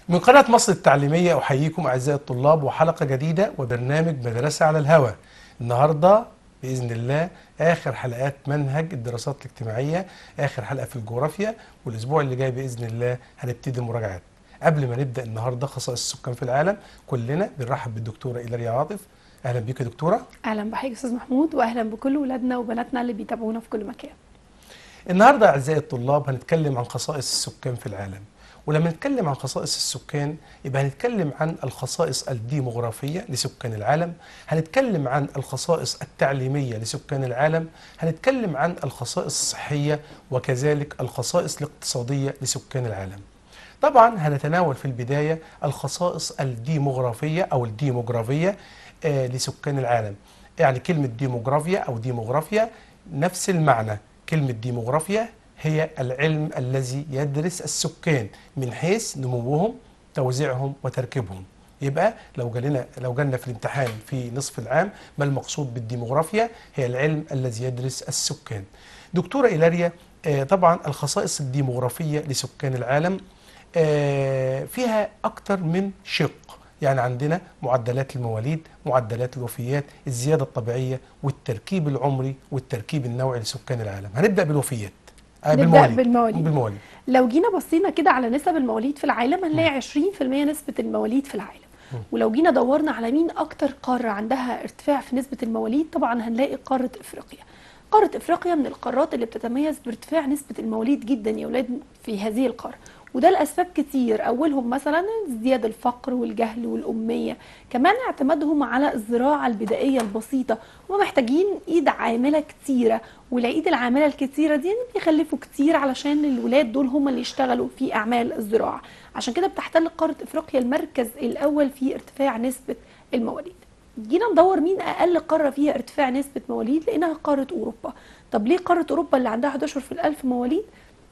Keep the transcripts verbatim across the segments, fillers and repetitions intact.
من قناة مصر التعليمية أحييكم أعزائي الطلاب وحلقة جديدة وبرنامج مدرسة على الهوى. النهاردة بإذن الله آخر حلقات منهج الدراسات الاجتماعية، آخر حلقة في الجغرافيا، والأسبوع اللي جاي بإذن الله هنبتدي المراجعات. قبل ما نبدأ النهاردة خصائص السكان في العالم، كلنا بنرحب بالدكتورة إيلاريا عاطف. أهلا بيك يا دكتورة. أهلا بحضرتك أستاذ محمود، وأهلا بكل ولادنا وبناتنا اللي بيتابعونا في كل مكان. النهاردة أعزائي الطلاب هنتكلم عن خصائص السكان في العالم، ولما نتكلم عن خصائص السكان يبقى هنتكلم عن الخصائص الديموغرافية لسكان العالم، هنتكلم عن الخصائص التعليمية لسكان العالم، هنتكلم عن الخصائص الصحية، وكذلك الخصائص الاقتصادية لسكان العالم. طبعا هنتناول في البداية الخصائص الديموغرافية أو الديموغرافية آه لسكان العالم. يعني كلمة ديموغرافيا أو ديموغرافيا نفس المعنى. كلمة ديموغرافيا هي العلم الذي يدرس السكان من حيث نموهم، توزيعهم، وتركيبهم. يبقى لو جالنا لو جالنا في الامتحان في نصف العام ما المقصود بالديموغرافيا؟ هي العلم الذي يدرس السكان. دكتورة إيلاريا، آه طبعا الخصائص الديموغرافية لسكان العالم آه فيها أكتر من شق. يعني عندنا معدلات المواليد، معدلات الوفيات، الزيادة الطبيعية، والتركيب العمري والتركيب النوعي لسكان العالم. هنبدأ بالوفيات. آه نبدأ بالمواليد. بالمواليد. بالمواليد. لو جينا بصينا كده على نسب المواليد في العالم هنلاقي عشرين في المية نسبة المواليد في العالم. م. ولو جينا دورنا على مين أكتر قارة عندها ارتفاع في نسبة المواليد، طبعا هنلاقي قارة إفريقيا. قارة إفريقيا من القارات اللي بتتميز بارتفاع نسبة المواليد جدا يا ولاد في هذه القارة، وده لأسباب كتير. أولهم مثلا ازدياد الفقر والجهل والأمية، كمان اعتمادهم على الزراعة البدائية البسيطة، ومحتاجين إيد عاملة كتيرة، والعيد العاملة الكتيرة دي بيخلفوا كتير علشان الولاد دول هم اللي يشتغلوا في أعمال الزراعة. عشان كده بتحتل قارة إفريقيا المركز الأول في ارتفاع نسبة المواليد. جينا ندور مين أقل قارة فيها ارتفاع نسبة مواليد، لقيناها قارة أوروبا. طب ليه قارة أوروبا اللي عندها حداشر في الألف مواليد؟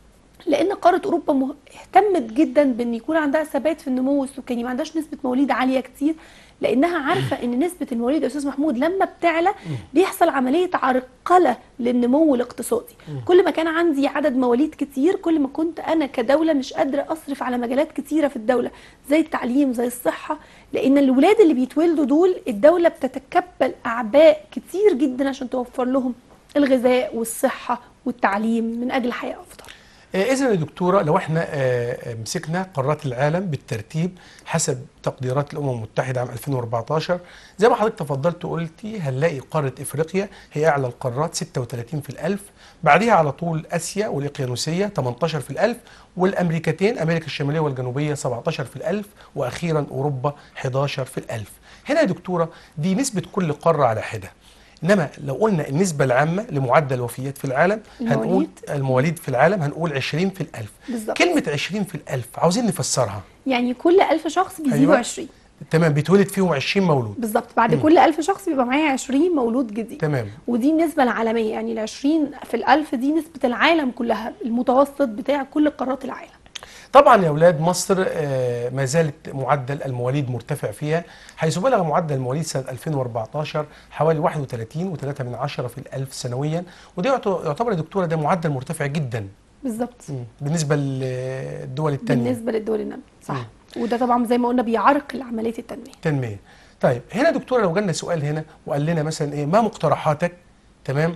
لان قاره اوروبا اهتمت جدا بان يكون عندها ثبات في النمو السكاني، ما عندهاش نسبه مواليد عاليه كتير، لانها عارفه ان نسبه المواليد يا استاذ محمود لما بتعلى بيحصل عمليه عرقله للنمو الاقتصادي. كل ما كان عندي عدد مواليد كتير كل ما كنت انا كدوله مش قادره اصرف على مجالات كتيره في الدوله زي التعليم زي الصحه، لان الولاد اللي بيتولدوا دول الدوله بتتكبل اعباء كتير جدا عشان توفر لهم الغذاء والصحه والتعليم من اجل حياه افضل. إذن يا دكتورة لو احنا مسكنا قارات العالم بالترتيب حسب تقديرات الأمم المتحدة عام ألفين وأربعتاشر، زي ما حضرتك تفضلت وقلتي هنلاقي قارة إفريقيا هي أعلى القارات ستة وثلاثين في الألف، بعدها على طول آسيا والإقيانوسية تمنتاشر في الألف، والأمريكتين أمريكا الشمالية والجنوبية سبعتاشر في الألف، وأخيرا أوروبا حداشر في الألف. هنا يا دكتورة دي نسبة كل قارة على حدة. انما لو قلنا النسبه العامه لمعدل الوفيات في العالم المواليد. هنقول المواليد في العالم هنقول عشرين في الألف. بالظبط. كلمه عشرين في الألف عاوزين نفسرها. يعني كل ألف شخص بيزيدوا أيوة. عشرين. تمام، بيتولد فيهم عشرين مولود. بالظبط، بعد مم. كل ألف شخص بيبقى معايا عشرين مولود جديد. تمام. ودي النسبة العالمية، يعني ال عشرين في الألف دي نسبة العالم كلها، المتوسط بتاع كل قارات العالم. طبعا يا اولاد مصر ما زالت معدل المواليد مرتفع فيها، حيث بلغ معدل المواليد سنه ألفين وأربعتاشر حوالي واحد وثلاثين فاصلة ثلاثة من عشرة في الألف سنويا، وده يعتبر يا دكتوره ده معدل مرتفع جدا. بالظبط. بالنسبه للدول الثانيه. بالنسبة للدول النامية صح. مم. وده طبعا زي ما قلنا بيعرقل عملية التنمية. تنمية. طيب هنا دكتوره لو جالنا سؤال هنا وقال لنا مثلا ايه ما مقترحاتك تمام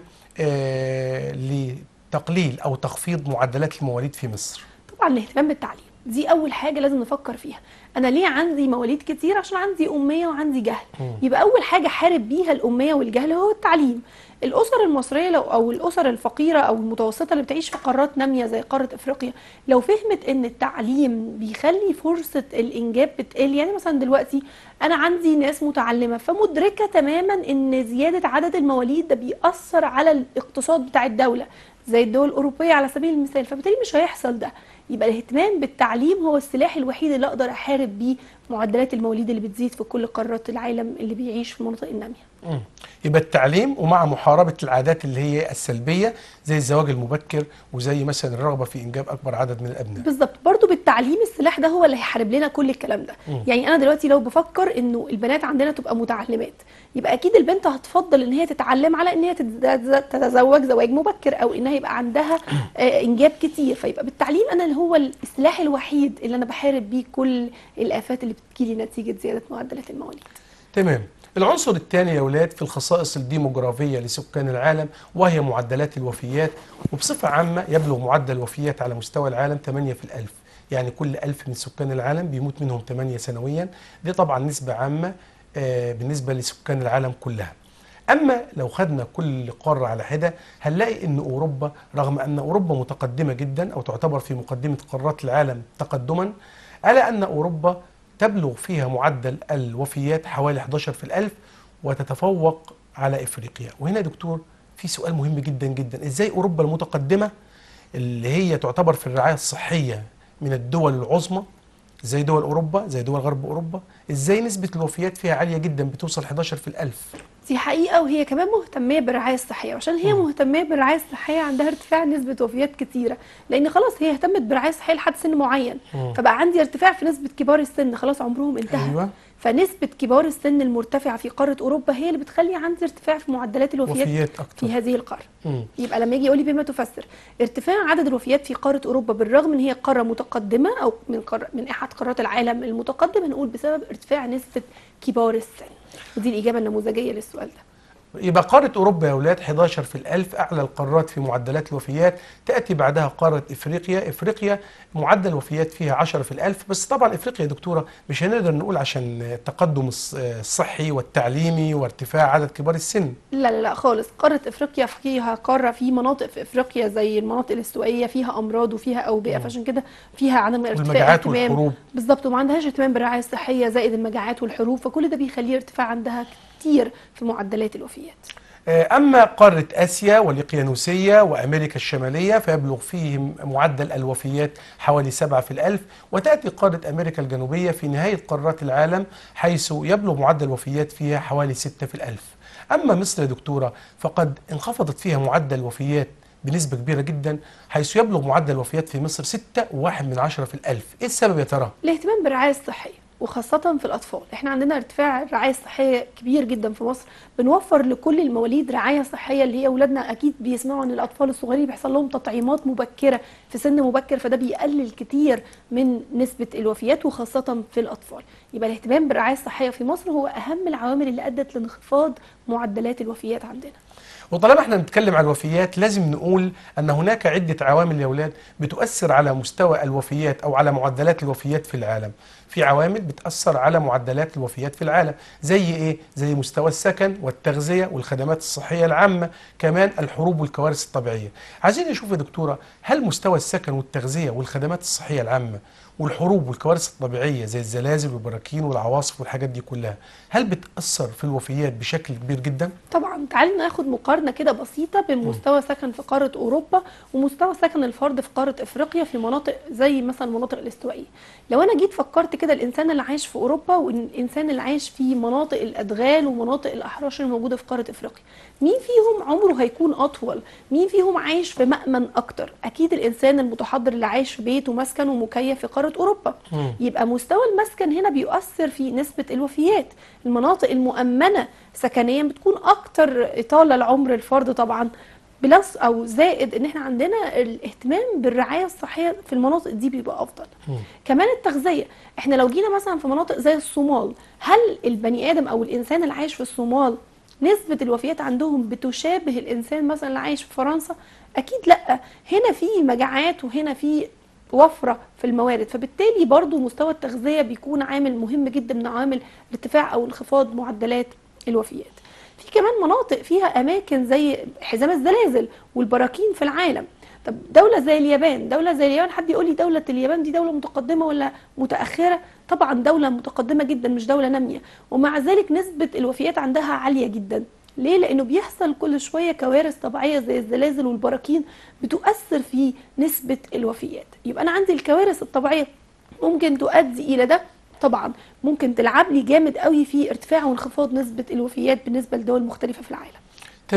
آه لتقليل او تخفيض معدلات المواليد في مصر؟ طبعا الاهتمام بالتعليم دي اول حاجه لازم نفكر فيها. انا ليه عندي مواليد كتير؟ عشان عندي اميه وعندي جهل. م. يبقى اول حاجه حارب بيها الاميه والجهل هو التعليم. الاسر المصريه لو او الاسر الفقيره او المتوسطه اللي بتعيش في قارات ناميه زي قاره افريقيا لو فهمت ان التعليم بيخلي فرصه الانجاب بتقل، يعني مثلا دلوقتي انا عندي ناس متعلمه فمدركه تماما ان زياده عدد المواليد ده بيأثر على الاقتصاد بتاع الدوله زي الدول الاوروبيه على سبيل المثال، فبالتالي مش هيحصل ده. يبقى الاهتمام بالتعليم هو السلاح الوحيد اللي اقدر احارب بيه معدلات المواليد اللي بتزيد في كل قارات العالم اللي بيعيش في المناطق الناميه. امم يبقى التعليم ومع محاربه العادات اللي هي السلبيه زي الزواج المبكر وزي مثلا الرغبه في انجاب اكبر عدد من الابناء. بالظبط، برضو بالتعليم تعليم السلاح ده هو اللي هيحارب لنا كل الكلام ده. مم. يعني انا دلوقتي لو بفكر انه البنات عندنا تبقى متعلمات، يبقى اكيد البنت هتفضل ان هي تتعلم على ان هي تتز- تتزوج زواج مبكر، او انها يبقى عندها آه، انجاب كتير. فيبقى بالتعليم انا اللي هو السلاح الوحيد اللي انا بحارب بيه كل الافات اللي بتجيلي نتيجه زياده معدلات المواليد. تمام. العنصر الثاني يا أولاد في الخصائص الديموغرافية لسكان العالم وهي معدلات الوفيات، وبصفة عامة يبلغ معدل الوفيات على مستوى العالم ثمانية في الألف، يعني كل ألف من سكان العالم بيموت منهم ثمانية سنويا. دي طبعا نسبة عامة آه، بالنسبة لسكان العالم كلها. أما لو خدنا كل قارة على حدة هنلاقي أن أوروبا، رغم أن أوروبا متقدمة جدا أو تعتبر في مقدمة قارات العالم تقدما، ألا أن أوروبا تبلغ فيها معدل الوفيات حوالي إحدى عشر في الألف، وتتفوق على إفريقيا. وهنا يا دكتور في سؤال مهم جدا جدا، إزاي أوروبا المتقدمة اللي هي تعتبر في الرعاية الصحية من الدول العظمى زي دول أوروبا، زي دول غرب أوروبا، إزاي نسبة الوفيات فيها عالية جدا بتوصل إحدى عشر في الألف؟ دي حقيقة، وهي كمان مهتمية بالرعاية الصحية، وعشان هي مم. مهتمية بالرعاية الصحية عندها ارتفاع نسبة وفيات كتيرة، لأن خلاص هي اهتمت بالرعاية الصحية لحد سن معين، مم. فبقى عندي ارتفاع في نسبة كبار السن، خلاص عمرهم انتهى. أيوة. فنسبة كبار السن المرتفعة في قارة أوروبا هي اللي بتخلي عندي ارتفاع في معدلات الوفيات وفيات أكتر. في هذه القارة. مم. يبقى لما يجي يقول لي بما تفسر ارتفاع عدد الوفيات في قارة أوروبا بالرغم ان هي قارة متقدمة او من قارة من احد قارات العالم المتقدمة، نقول بسبب ارتفاع نسبة كبار السن. ودي الإجابة النموذجية للسؤال ده. يبقى قارة أوروبا يا أولاد إحدى عشر في الألف، أعلى القارات في معدلات الوفيات. تأتي بعدها قارة إفريقيا. إفريقيا معدل الوفيات فيها عشرة في الألف، بس طبعا إفريقيا يا دكتورة مش هنقدر نقول عشان التقدم الص- الصحي والتعليمي وارتفاع عدد كبار السن. لا لا لا خالص، قارة افريقيا فيها قارة في مناطق في افريقيا زي المناطق الاستوائية فيها امراض وفيها اوبئة، مم. فعشان كده فيها عدم ارتفاع والمجاعات اهتمام. والحروب. بالظبط، وما عندهاش اهتمام بالرعاية الصحية زائد المجاعات والحروب، فكل ده بيخليه ارتفاع عندها كتير في معدلات الوفيات. أما قارة آسيا والإقيانوسية وأمريكا الشمالية فيبلغ فيهم معدل الوفيات حوالي سبعة في الألف. وتأتي قارة أمريكا الجنوبية في نهاية قارات العالم، حيث يبلغ معدل الوفيات فيها حوالي ستة في الألف. أما مصر يا دكتورة فقد انخفضت فيها معدل الوفيات بنسبة كبيرة جدا، حيث يبلغ معدل الوفيات في مصر ستة وواحد من عشرة في الألف. إيه السبب يا ترى؟ الاهتمام بالرعاية الصحية وخاصة في الأطفال. احنا عندنا ارتفاع الرعاية الصحية كبير جدا في مصر، بنوفر لكل المواليد رعاية صحية، اللي هي أولادنا أكيد بيسمعوا أن الأطفال الصغيرين بيحصل لهم تطعيمات مبكرة في سن مبكر، فده بيقلل كتير من نسبة الوفيات وخاصة في الأطفال. يبقى الاهتمام بالرعاية الصحية في مصر هو أهم العوامل اللي أدت لانخفاض معدلات الوفيات عندنا. وطالما احنا بنتكلم عن الوفيات لازم نقول ان هناك عدة عوامل يا اولاد بتؤثر على مستوى الوفيات او على معدلات الوفيات في العالم. في عوامل بتأثر على معدلات الوفيات في العالم زي ايه؟ زي مستوى السكن والتغذية والخدمات الصحية العامة، كمان الحروب والكوارث الطبيعية. عايزين نشوف يا دكتورة، هل مستوى السكن والتغذية والخدمات الصحية العامة والحروب والكوارث الطبيعية زي الزلازل والبراكين والعواصف والحاجات دي كلها هل بتأثر في الوفيات بشكل كبير جدا؟ طبعا. تعالي ناخد مقارنة كده بسيطة بين مستوى سكن في قارة أوروبا ومستوى سكن الفرد في قارة إفريقيا في مناطق زي مثلا المناطق الاستوائية. لو أنا جيت فكرت كده الإنسان اللي عايش في أوروبا والإنسان اللي عايش في مناطق الأدغال ومناطق الأحراش الموجودة في قارة إفريقيا، مين فيهم عمره هيكون أطول؟ مين فيهم عايش في مأمن أكتر؟ أكيد الإنسان المتحضر اللي عايش في بيت ومسكن ومكيف في قارة أوروبا. مم. يبقى مستوى المسكن هنا بيؤثر في نسبة الوفيات. المناطق المؤمنة سكنيا بتكون اكتر اطاله لعمر الفرد طبعا، بلس او زائد ان احنا عندنا الاهتمام بالرعايه الصحيه في المناطق دي بيبقى افضل. مم. كمان التغذيه، احنا لو جينا مثلا في مناطق زي الصومال، هل البني ادم او الانسان اللي عايش في الصومال نسبه الوفيات عندهم بتشابه الانسان مثلا اللي عايش في فرنسا؟ اكيد لا. هنا في مجاعات وهنا في وفرة في الموارد، فبالتالي برضو مستوى التغذية بيكون عامل مهم جدا من عوامل ارتفاع أو انخفاض معدلات الوفيات. في كمان مناطق فيها أماكن زي حزام الزلازل والبراكين في العالم. طب دولة زي اليابان، دولة زي اليابان، حد يقول لي دولة اليابان دي دولة متقدمة ولا متأخرة؟ طبعا دولة متقدمة جدا، مش دولة نامية، ومع ذلك نسبة الوفيات عندها عالية جدا. ليه؟ لأنه بيحصل كل شوية كوارث طبيعية زي الزلازل والبراكين بتؤثر في نسبة الوفيات. يبقى أنا عندي الكوارث الطبيعية ممكن تؤدي إلى ده، طبعا ممكن تلعب لي جامد قوي في ارتفاع وانخفاض نسبة الوفيات بالنسبة لدول مختلفة في العالم. تمام.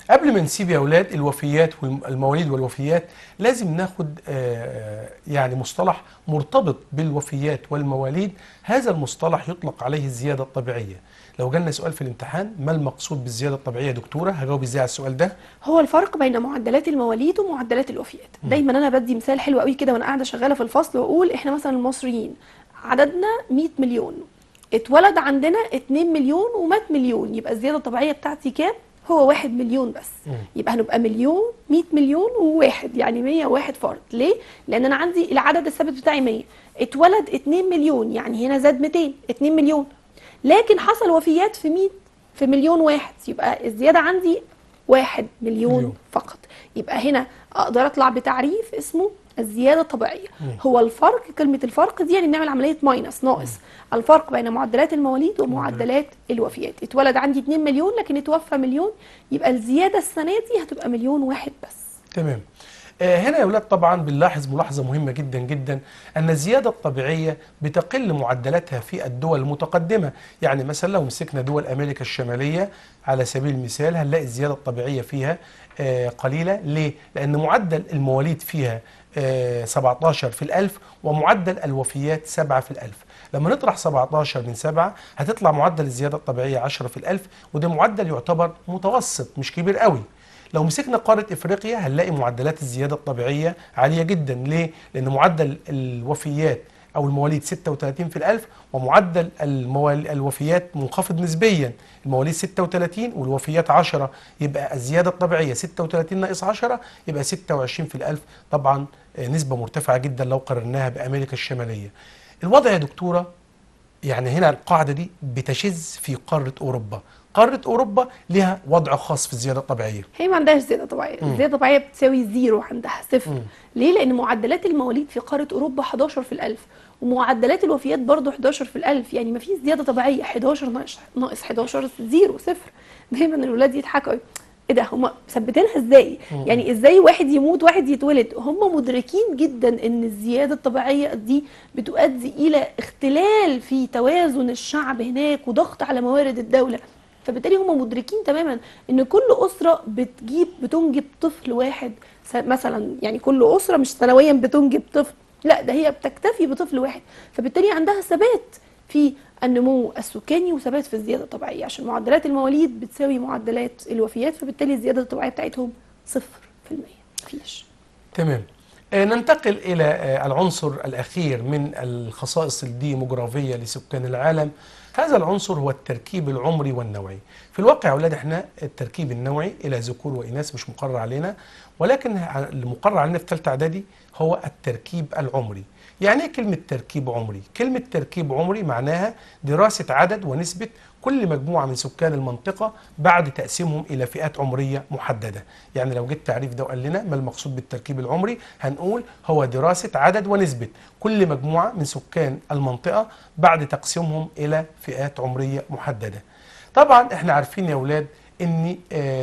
قبل ما نسيب يا أولاد الوفيات والمواليد والوفيات، لازم ناخد آه، يعني مصطلح مرتبط بالوفيات والمواليد. هذا المصطلح يطلق عليه الزيادة الطبيعية. لو جالنا سؤال في الامتحان ما المقصود بالزيادة الطبيعية يا دكتورة، هجاوب ازاي على السؤال ده؟ هو الفرق بين معدلات المواليد ومعدلات الوفيات. دايما انا بدي مثال حلو قوي كده وانا قاعده شغاله في الفصل، واقول احنا مثلا المصريين عددنا مية مليون، اتولد عندنا اتنين مليون ومات مليون، يبقى الزياده الطبيعيه بتاعتي كام؟ هو واحد مليون بس. مم. يبقى هنبقى مليون، مية مليون وواحد، يعني مية وواحد فرد. ليه؟ لان انا عندي العدد الثابت بتاعي مية، اتولد اتنين مليون، يعني هنا زاد ميتين، اتنين مليون. لكن حصل وفيات في مية، في مليون واحد، يبقى الزياده عندي واحد مليون, مليون فقط. يبقى هنا اقدر اطلع بتعريف اسمه الزياده الطبيعيه. مم. هو الفرق، كلمه الفرق دي يعني نعمل عمليه ماينس، ناقص. مم. الفرق بين معدلات المواليد ومعدلات الوفيات. اتولد عندي اتنين مليون لكن اتوفى مليون، يبقى الزياده السنه دي هتبقى مليون واحد بس. تمام. آه هنا يا اولاد طبعا بنلاحظ ملاحظه مهمه جدا جدا، ان الزياده الطبيعيه بتقل معدلاتها في الدول المتقدمه. يعني مثلا لو مسكنا دول امريكا الشماليه على سبيل المثال، هنلاقي الزياده الطبيعيه فيها آه قليله. ليه؟ لان معدل المواليد فيها آه سبعتاشر في الألف، ومعدل الوفيات سبعة في الألف. لما نطرح سبعتاشر من سبعة هتطلع معدل الزياده الطبيعيه عشرة في الألف، وده معدل يعتبر متوسط مش كبير قوي. لو مسكنا قارة افريقيا هنلاقي معدلات الزيادة الطبيعية عالية جدا. ليه؟ لان معدل الوفيات او المواليد ستة وتلاتين في الألف، ومعدل الموال... الوفيات منخفض نسبيا. المواليد ستة وتلاتين والوفيات عشرة، يبقى الزيادة الطبيعية ستة وتلاتين ناقص عشرة يبقى ستة وعشرين في الألف. طبعا نسبة مرتفعة جدا لو قارناها بأمريكا الشمالية. الوضع يا دكتورة يعني هنا القاعدة دي بتشذ في قارة أوروبا. قارة أوروبا لها وضع خاص في الزيادة الطبيعية. هي ما عندهاش زيادة طبيعية، الزيادة الطبيعية بتساوي زيرو، عندها صفر. مم. ليه؟ لأن معدلات المواليد في قارة أوروبا حداشر في الألف، ومعدلات الوفيات برضو حداشر في الألف، يعني ما فيش زيادة طبيعية. حداشر ناقص حداشر زيرو، صفر. دايما الولاد يضحكوا، ايه ده هم مثبتينها ازاي؟ مم. يعني ازاي واحد يموت واحد يتولد؟ هم مدركين جدا ان الزيادة الطبيعية دي بتؤدي الى اختلال في توازن الشعب هناك وضغط على موارد الدولة. فبالتالي هم مدركين تماما ان كل اسره بتجيب بتنجب طفل واحد مثلا، يعني كل اسره مش سنويا بتنجب طفل، لا ده هي بتكتفي بطفل واحد. فبالتالي عندها ثبات في النمو السكاني وثبات في الزياده الطبيعيه، عشان معدلات المواليد بتساوي معدلات الوفيات، فبالتالي الزياده الطبيعيه بتاعتهم صفر في المية، مفيش. تمام. آه ننتقل الى آه العنصر الاخير من الخصائص الديموغرافيه لسكان العالم. هذا العنصر هو التركيب العمري والنوعي. في الواقع يا اولاد احنا التركيب النوعي الى ذكور واناث مش مقرر علينا، ولكن المقرر علينا في ثالثه اعدادي هو التركيب العمري. يعني ايه كلمه تركيب عمري؟ كلمه تركيب عمري معناها دراسه عدد ونسبه كل مجموعه من سكان المنطقه بعد تقسيمهم الى فئات عمريه محدده. يعني لو جه التعريف ده وقال لنا ما المقصود بالتركيب العمري، هنقول هو دراسه عدد ونسبه كل مجموعه من سكان المنطقه بعد تقسيمهم الى فئات عمريه محدده. طبعا احنا عارفين يا اولاد ان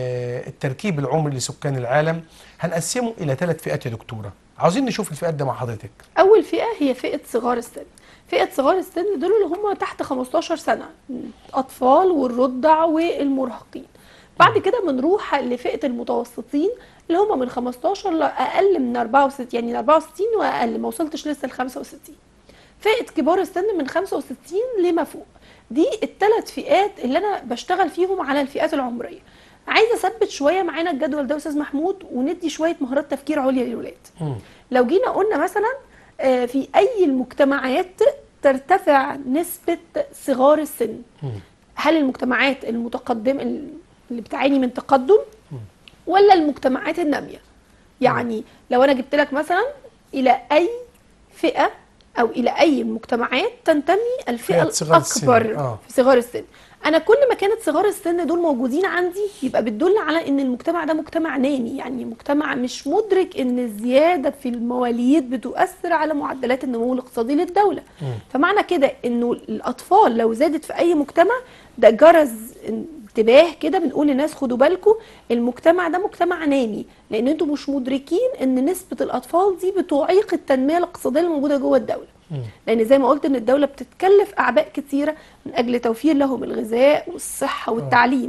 التركيب العمري لسكان العالم هنقسمه الى ثلاث فئات يا دكتوره. عاوزين نشوف الفئات ده مع حضرتك. اول فئه هي فئه صغار السن. فئه صغار السن دول اللي هم تحت خمستاشر سنه، اطفال والرضع والمراهقين. بعد كده بنروح لفئه المتوسطين اللي هم من خمستاشر لاقل من اربعة وستين، يعني اربعة وستين واقل، ما وصلتش لسه ل خمسة وستين. فئه كبار السن من خمسة وستين لما فوق. دي الثلاث فئات اللي انا بشتغل فيهم على الفئات العمريه. عايزه اثبت شويه معانا الجدول ده استاذ محمود، وندي شويه مهارات تفكير عليا للولاد. لو جينا قلنا مثلا في اي المجتمعات ترتفع نسبه صغار السن؟ هل المجتمعات المتقدمه اللي بتعاني من تقدم ولا المجتمعات الناميه؟ يعني لو انا جبت لك مثلا الى اي فئه او الى اي مجتمعات تنتمي الفئه الاكبر آه. في صغار السن، انا كل ما كانت صغار السن دول موجودين عندي يبقى بتدل على ان المجتمع ده مجتمع نامي، يعني مجتمع مش مدرك ان الزياده في المواليد بتؤثر على معدلات النمو الاقتصادي للدوله. م. فمعنى كده انه الاطفال لو زادت في اي مجتمع ده جرس انتباه كده، بنقول للناس خدوا بالكم المجتمع ده مجتمع نامي، لان انتم مش مدركين ان نسبه الاطفال دي بتعيق التنميه الاقتصاديه الموجوده جوه الدوله. لان زي ما قلت ان الدوله بتتكلف اعباء كثيره من اجل توفير لهم الغذاء والصحه والتعليم.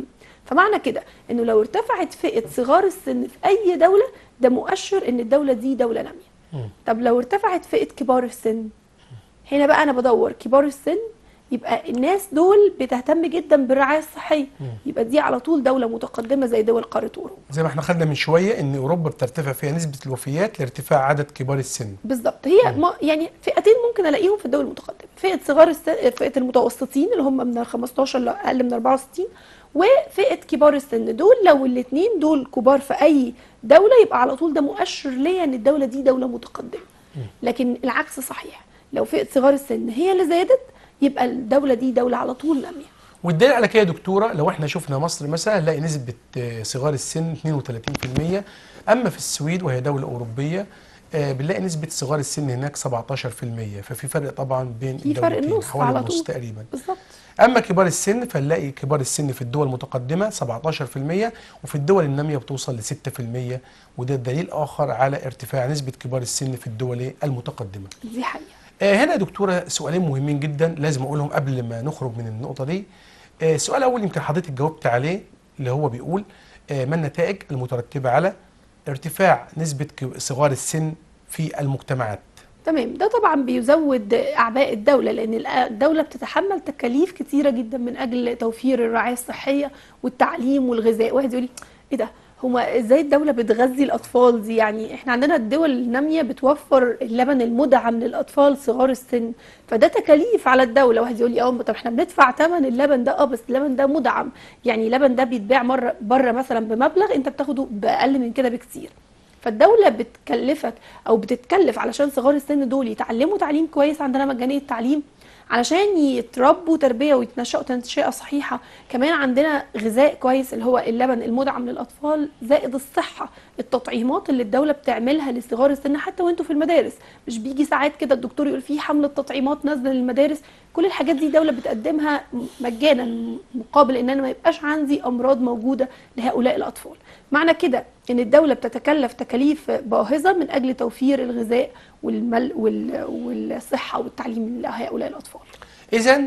فمعنى كده انه لو ارتفعت فئه صغار السن في اي دوله، ده مؤشر ان الدوله دي دوله ناميه. طب لو ارتفعت فئه كبار السن، هنا بقى انا بدور كبار السن، يبقى الناس دول بتهتم جدا بالرعايه الصحيه، يبقى دي على طول دوله متقدمه زي دول قاره اوروبا. زي ما احنا خدنا من شويه ان اوروبا بترتفع فيها نسبه الوفيات لارتفاع عدد كبار السن. بالظبط. هي ما يعني فئتين ممكن الاقيهم في الدول المتقدمه، فئه صغار السن، فئه المتوسطين اللي هم من ال خمستاشر لاقل من اربعة وستين، وفئه كبار السن. دول لو الاثنين دول كبار في اي دوله، يبقى على طول ده مؤشر ليا ان الدوله دي دوله متقدمه. لكن العكس صحيح، لو فئه صغار السن هي اللي زادت، يبقى الدوله دي دوله على طول ناميه. والدليل على كده يا دكتوره، لو احنا شفنا مصر مثلا هنلاقي نسبه آه، صغار السن اثنين وثلاثين بالمئة، اما في السويد وهي دوله اوروبيه آه، بنلاقي نسبه صغار السن هناك سبعتاشر بالمئة، ففي فرق طبعا بين في فرق الدولتين النص حوالي على النص طول تقريبا. بالظبط. اما كبار السن فنلاقي كبار السن في الدول المتقدمه سبعتاشر بالمئة، وفي الدول الناميه بتوصل ل ستة بالمئة، وده دليل اخر على ارتفاع نسبه كبار السن في الدول المتقدمه. دي حقيقه. آه، هنا يا دكتوره سؤالين مهمين جدا لازم اقولهم قبل ما نخرج من النقطه دي. آه، السؤال الاول يمكن حضرتك جاوبت عليه، اللي هو بيقول آه، ما النتائج المترتبه على ارتفاع نسبه ك- صغار السن في المجتمعات؟ تمام. ده طبعا بيزود اعباء الدوله، لان الدوله بتتحمل تكاليف كتيره جدا من اجل توفير الرعايه الصحيه والتعليم والغذاء. واحد يقول لي ايه ده، هما ازاي الدوله بتغذي الاطفال دي؟ يعني احنا عندنا الدول الناميه بتوفر اللبن المدعم للاطفال صغار السن، فده تكاليف على الدوله. واحد يقول لي اه طب احنا بندفع ثمن اللبن ده، اه بس اللبن ده مدعم، يعني اللبن ده بيتباع مره بره مثلا بمبلغ، انت بتاخده باقل من كده بكتير. فالدولة بتكلفك أو بتتكلف علشان صغار السن دول يتعلموا تعليم كويس، عندنا مجانية التعليم، علشان يتربوا تربية ويتنشأوا تنشئة صحيحة. كمان عندنا غذاء كويس اللي هو اللبن المدعم للأطفال، زائد الصحة، التطعيمات اللي الدولة بتعملها لصغار السن حتى وانتوا في المدارس. مش بيجي ساعات كده الدكتور يقول فيه حملة تطعيمات نازلة للمدارس؟ كل الحاجات دي الدولة بتقدمها مجانا، مقابل ان انا ما يبقاش عندي امراض موجودة لهؤلاء الأطفال. معنى كده ان الدولة بتتكلف تكاليف باهظة من اجل توفير الغذاء والمل وال- والصحة والتعليم لهؤلاء الأطفال. إذا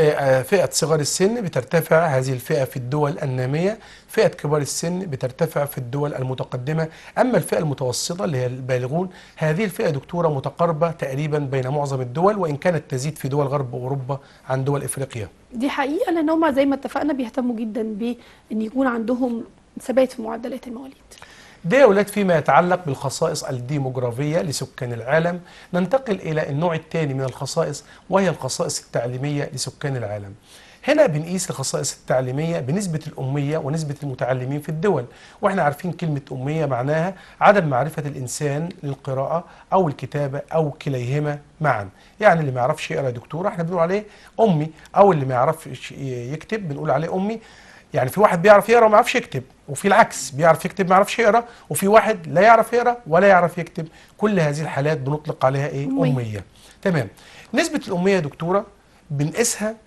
فئة صغار السن بترتفع هذه الفئة في الدول النامية، فئة كبار السن بترتفع في الدول المتقدمة. أما الفئة المتوسطة اللي هي البالغون، هذه الفئة دكتورة متقاربة تقريبا بين معظم الدول، وإن كانت تزيد في دول غرب أوروبا عن دول إفريقيا. دي حقيقة، لأن هم زي ما اتفقنا بيهتموا جدا بأن يكون عندهم ثبات في معدلات المواليد. ده يا أولاد فيما يتعلق بالخصائص الديموغرافية لسكان العالم. ننتقل إلى النوع الثاني من الخصائص، وهي الخصائص التعليمية لسكان العالم. هنا بنقيس الخصائص التعليمية بنسبة الأمية ونسبة المتعلمين في الدول، وإحنا عارفين كلمة أمية معناها عدم معرفة الإنسان للقراءة أو الكتابة أو كليهما معا. يعني اللي ما يعرفش يقرأ يا دكتورة إحنا بنقول عليه أمي، أو اللي ما يعرفش يكتب بنقول عليه أمي. يعني في واحد بيعرف يقرا وما يعرفش يكتب، وفي العكس بيعرف يكتب ما يعرفش يقرا، وفي واحد لا يعرف يقرا ولا يعرف يكتب. كل هذه الحالات بنطلق عليها ايه؟ أمية. أمية. تمام. نسبة الأمية يا دكتورة بنقيسها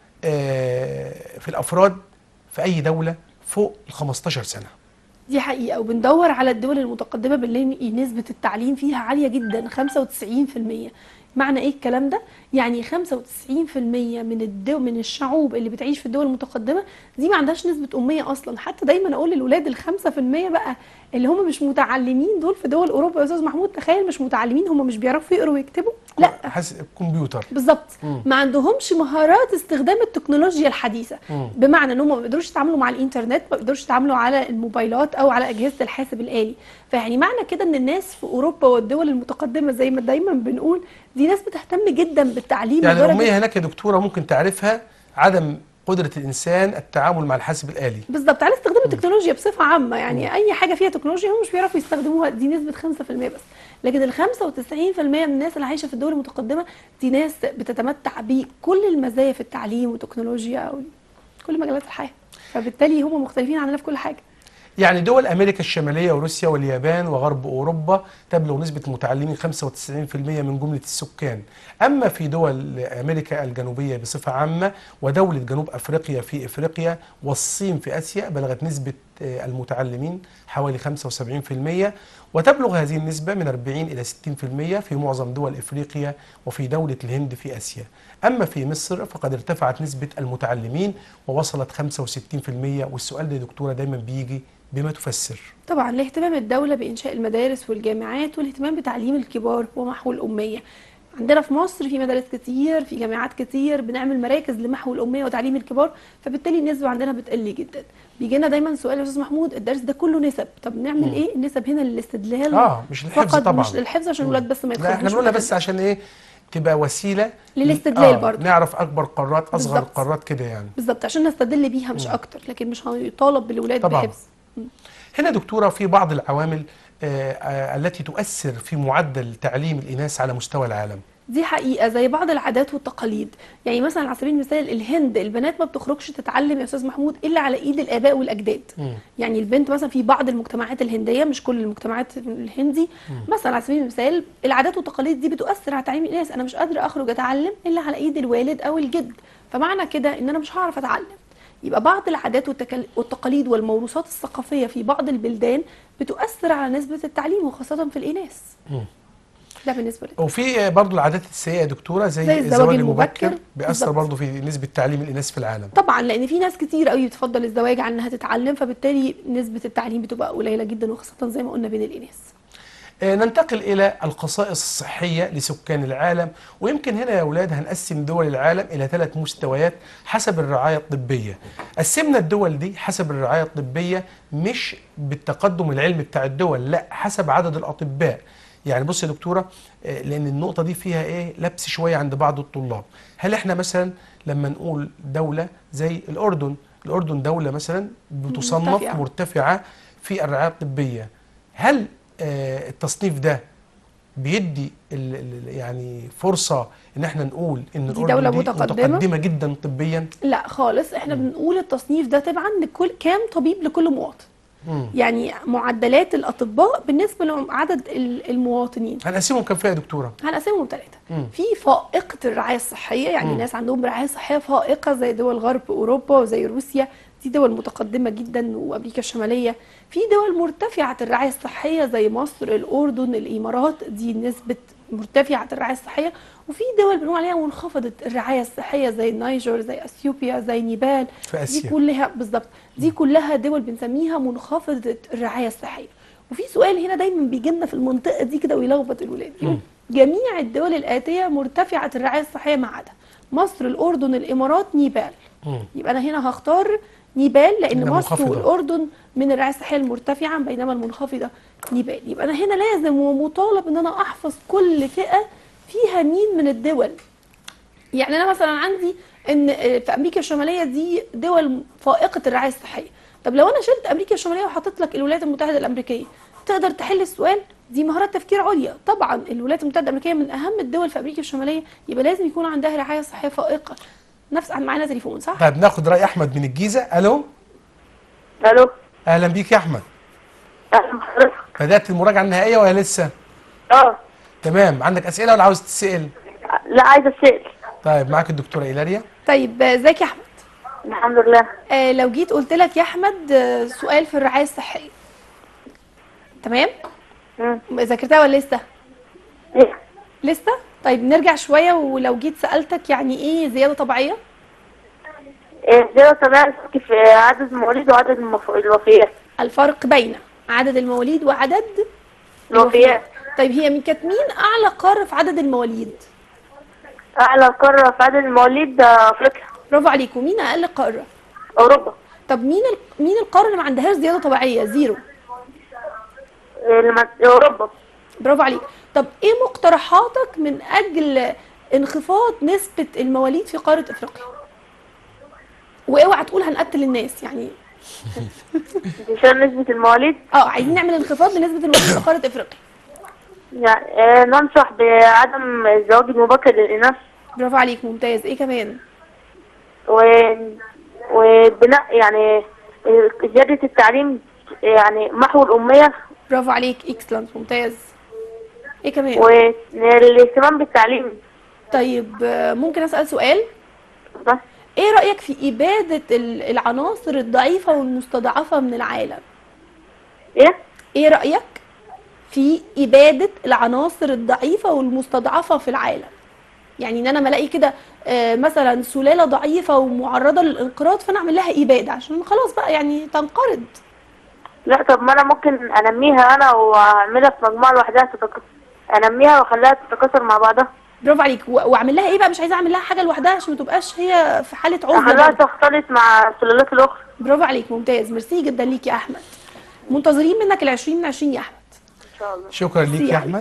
آه في الأفراد في أي دولة فوق ال خمستاشر سنة. دي حقيقة، وبندور على الدول المتقدمة بنلاقي نسبة التعليم فيها عالية جدا، خمسة وتسعين بالمية. معنى ايه الكلام ده؟ يعني خمسة وتسعين بالمية من الدول من الشعوب اللي بتعيش في الدول المتقدمة دي ما عندهاش نسبة أمية أصلا. حتى دايما أقول للولاد الخمسة في المية بقى اللي هم مش متعلمين دول في دول أوروبا يا أستاذ محمود، تخيل مش متعلمين، هم مش بيعرفوا يقروا ويكتبوا، لا حاسس الكمبيوتر بالظبط، ما عندهمش مهارات استخدام التكنولوجيا الحديثه. مم. بمعنى ان هم ما بيقدروش يتعاملوا مع الانترنت، ما بيقدروش يتعاملوا على الموبايلات او على اجهزه الحاسب الالي. فيعني معنى كده ان الناس في اوروبا والدول المتقدمه زي ما دايما بنقول دي ناس بتهتم جدا بالتعليم. يعني لدرجة- الأمية هناك يا دكتورة ممكن تعرفها عدم قدرة الإنسان التعامل مع الحاسب الآلي. بالظبط، على استخدام التكنولوجيا بصفه عامه، يعني مم. اي حاجه فيها تكنولوجيا هم مش بيعرفوا يستخدموها، دي نسبه خمسة في المية بس. لكن ال خمسة وتسعين بالمية من الناس اللي عايشه في الدول المتقدمه دي ناس بتتمتع بكل المزايا في التعليم والتكنولوجيا او كل مجالات الحياه، فبالتالي هم مختلفين عننا في كل حاجه. يعني دول أمريكا الشمالية وروسيا واليابان وغرب أوروبا تبلغ نسبة المتعلمين خمسة وتسعين بالمئة من جملة السكان. أما في دول أمريكا الجنوبية بصفة عامة ودولة جنوب أفريقيا في إفريقيا والصين في آسيا بلغت نسبة المتعلمين حوالي خمسة وسبعين بالمئة، وتبلغ هذه النسبة من أربعين إلى ستين بالمئة في معظم دول إفريقيا وفي دولة الهند في آسيا. أما في مصر فقد ارتفعت نسبة المتعلمين ووصلت خمسة وستين بالمئة. والسؤال ده يا دكتورة دايما بيجي بما تفسر. طبعا لاهتمام الدولة بإنشاء المدارس والجامعات والاهتمام بتعليم الكبار ومحو الأمية. عندنا في مصر في مدارس كتير، في جامعات كتير، بنعمل مراكز لمحو الأمية وتعليم الكبار، فبالتالي النسبة عندنا بتقل جدا. بيجي لنا دايما سؤال يا أستاذ محمود، الدرس ده كله نسب، طب نعمل مم. ايه؟ النسب هنا للاستدلال اه مش الحفظ فقط، طبعا، مش للحفظ عشان مم. الولاد بس ما لا يدخلوش احنا بنقولها مكان بس عشان ايه؟ تبقى وسيلة للاستدلال آه برضه، نعرف أكبر قارات أصغر بالظبط. القارات كده يعني. بالظبط، عشان نستدل بيها مش مم. اكتر، لكن مش هيطالب بالولاد طبعا. بحفظ. هنا دكتورة في بعض العوامل آه آه التي تؤثر في معدل تعليم الإناث على مستوى العالم. دي حقيقة، زي بعض العادات والتقاليد. يعني مثلا على سبيل المثال الهند، البنات ما بتخرجش تتعلم يا أستاذ محمود إلا على إيد الآباء والأجداد. مم. يعني البنت مثلا في بعض المجتمعات الهندية، مش كل المجتمعات الهندي، مم. مثلا على سبيل المثال العادات والتقاليد دي بتؤثر على تعليم الناس. أنا مش قادرة أخرج أتعلم إلا على إيد الوالد أو الجد، فمعنى كده إن أنا مش هعرف أتعلم. يبقى بعض العادات والتكل- والتقاليد والموروثات الثقافية في بعض البلدان بتؤثر على نسبة التعليم وخاصة في الإناث. مم. ده بالنسبة لك. وفي برضو العادات السيئة يا دكتورة زي, زي الزواج المبكر. بيأثر بالظبط. برضو في نسبة تعليم الإناث في العالم. طبعا، لان في ناس كتير قوي بتفضل الزواج عن انها تتعلم، فبالتالي نسبه التعليم بتبقى قليله جدا، وخاصه زي ما قلنا بين الاناث. آه، ننتقل إلى الخصائص الصحية لسكان العالم. ويمكن هنا يا أولاد هنقسم دول العالم إلى ثلاث مستويات حسب الرعاية الطبية. قسمنا الدول دي حسب الرعاية الطبية مش بالتقدم العلمي بتاع الدول، لا حسب عدد الأطباء. يعني بص يا دكتورة، آه، لأن النقطة دي فيها إيه لبس شوية عند بعض الطلاب. هل إحنا مثلا لما نقول دولة زي الأردن، الأردن دولة مثلا بتصنف مرتفعة. مرتفعة في الرعاية الطبية، هل آه، التصنيف ده بيدي ال ال يعني فرصة ان احنا نقول ان دي الأردن دولة دي متقدمة؟ متقدمة جدا طبيا؟ لا خالص، احنا بنقول التصنيف ده تبعا لكل كام طبيب لكل مواطن. مم. يعني معدلات الاطباء بالنسبه لعدد ال- المواطنين هنقسمهم كام فئة يا دكتورة؟ هنقسمهم ثلاثه. مم. في فائقه الرعايه الصحيه، يعني مم. ناس عندهم رعايه صحيه فائقه زي دول غرب اوروبا وزي روسيا، دي دول متقدمه جدا، وامريكا الشماليه. في دول مرتفعه الرعايه الصحيه زي مصر، الاردن، الامارات، دي نسبه مرتفعه الرعايه الصحيه. وفي دول بنقول عليها منخفضه الرعايه الصحيه زي النيجر، زي اثيوبيا، زي نيبال. في دي آسيا. كلها بالظبط، دي كلها دول بنسميها منخفضه الرعايه الصحيه. وفي سؤال هنا دايما بيجي لنا في المنطقه دي كده ويلخبط الولاد، يقول جميع الدول الاتيه مرتفعه الرعايه الصحيه ما عدا مصر، الاردن، الامارات، نيبال. مم. يبقى انا هنا هختار نيبال، لان إنها مصر منخفضة. والاردن من الرعايه الصحيه المرتفعه، بينما المنخفضه نيبال. يبقى انا هنا لازم ومطالب ان انا احفظ كل فئه فيها مين من الدول. يعني انا مثلا عندي ان في امريكا الشماليه دي دول فائقه الرعايه الصحيه. طب لو انا شلت امريكا الشماليه وحطيت لك الولايات المتحده الامريكيه، تقدر تحل السؤال؟ دي مهارات تفكير عليا. طبعا الولايات المتحده الامريكيه من اهم الدول في امريكا الشماليه، يبقى لازم يكون عندها رعايه صحيه فائقه. نفس معانا تليفون صح؟ طيب ناخد رأي أحمد من الجيزة. ألو. الو. أهلا بيك يا أحمد. اهلا بحضرتك. بدأت المراجعة النهائية ولا لسه؟ اه. تمام. عندك أسئلة ولا عاوز تسأل؟ لا، عايزه اسال. طيب معاك الدكتورة إيلاريا. طيب ازيك يا احمد؟ الحمد لله. آه لو جيت قلت لك يا احمد آه سؤال في الرعايه الصحيه، تمام؟ مم. ذاكرتها ولا لسه؟ ايه. لسه؟ طيب نرجع شويه، ولو جيت سالتك يعني ايه زياده طبيعيه؟ إيه زي طبيعي في عدد المواليد وعدد المف- الوفيات. الفرق بين عدد المواليد وعدد الوفيات. طيب هي مين كانت مين اعلى قاره في عدد المواليد؟ اعلى قاره في عدد المواليد ده افريقيا. برافو عليك. ومين اقل قاره؟ اوروبا. طب مين ال... مين القاره اللي ما عندهاش زياده طبيعيه؟ زيرو. الم- اوروبا. برافو عليك. طب ايه مقترحاتك من اجل انخفاض نسبه المواليد في قاره افريقيا؟ واوعى تقول هنقتل الناس يعني. عشان نسبه المواليد. اه عايزين نعمل انخفاض لنسبه المواليد في قاره افريقيا. يعني إيه ننصح بعدم الزواج المبكر للاناث. برافو عليك، ممتاز. ايه كمان؟ و وبناء يعني زياده التعليم يعني محو الأمية، برافو عليك، اكسلنت، ممتاز. ايه كمان؟ والاهتمام بالتعليم. طيب آه، ممكن اسال سؤال؟ بس ايه رايك في اباده ال- العناصر الضعيفه والمستضعفه من العالم؟ إيه؟ ايه رايك في اباده العناصر الضعيفه والمستضعفه في العالم؟ يعني ان انا ما الاقي كده آه، مثلا سلاله ضعيفه ومعرضه للانقراض، فانا اعمل لها اباده عشان خلاص بقى يعني تنقرض. لا، طب ما أنا ممكن أنميها أنا وأعملها في مجموعة لوحدها تتكسر، أنميها وأخليها تتكاثر مع بعضها. برافو عليك. و- واعمل لها ايه بقى؟ مش عايزه اعمل لها حاجه لوحدها عشان ما تبقاش هي في حاله عزله أخليها برضه. تختلط مع السلالات الأخرى. برافو عليك، ممتاز، ميرسي جدا ليك يا احمد. منتظرين منك ال عشرين من عشرين يا احمد. إن شاء الله. شكرا ميرسي ليك يا يا حبيبي. احمد.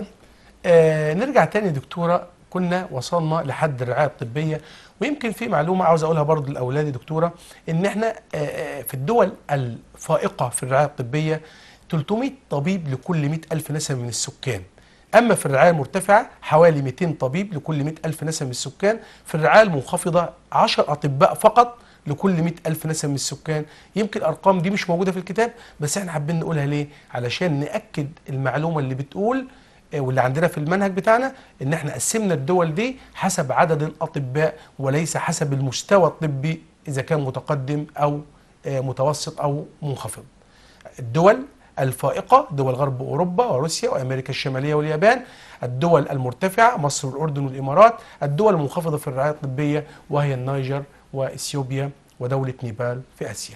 آه نرجع تاني يا دكتوره، كنا وصلنا لحد الرعايه الطبيه، ويمكن في معلومه عاوز اقولها برضو للاولاد يا دكتوره، ان احنا آه آه، في الدول الفائقه في الرعايه الطبيه ثلاثمائة طبيب لكل مئة ألف نسمه من السكان. اما في الرعايه المرتفعه حوالي مئتين طبيب لكل مئة ألف نسمه من السكان. في الرعايه المنخفضه عشرة اطباء فقط لكل مئة ألف نسمة من السكان. يمكن الأرقام دي مش موجودة في الكتاب، بس احنا حابين نقولها ليه؟ علشان نأكد المعلومة اللي بتقول آه، واللي عندنا في المنهج بتاعنا ان احنا قسمنا الدول دي حسب عدد الأطباء وليس حسب المستوى الطبي إذا كان متقدم أو آه، متوسط أو منخفض. الدول الفائقة دول غرب أوروبا وروسيا وأمريكا الشمالية واليابان. الدول المرتفعة مصر والأردن والإمارات. الدول المنخفضة في الرعاية الطبية وهي النيجر وإثيوبيا ودولة نيبال في آسيا.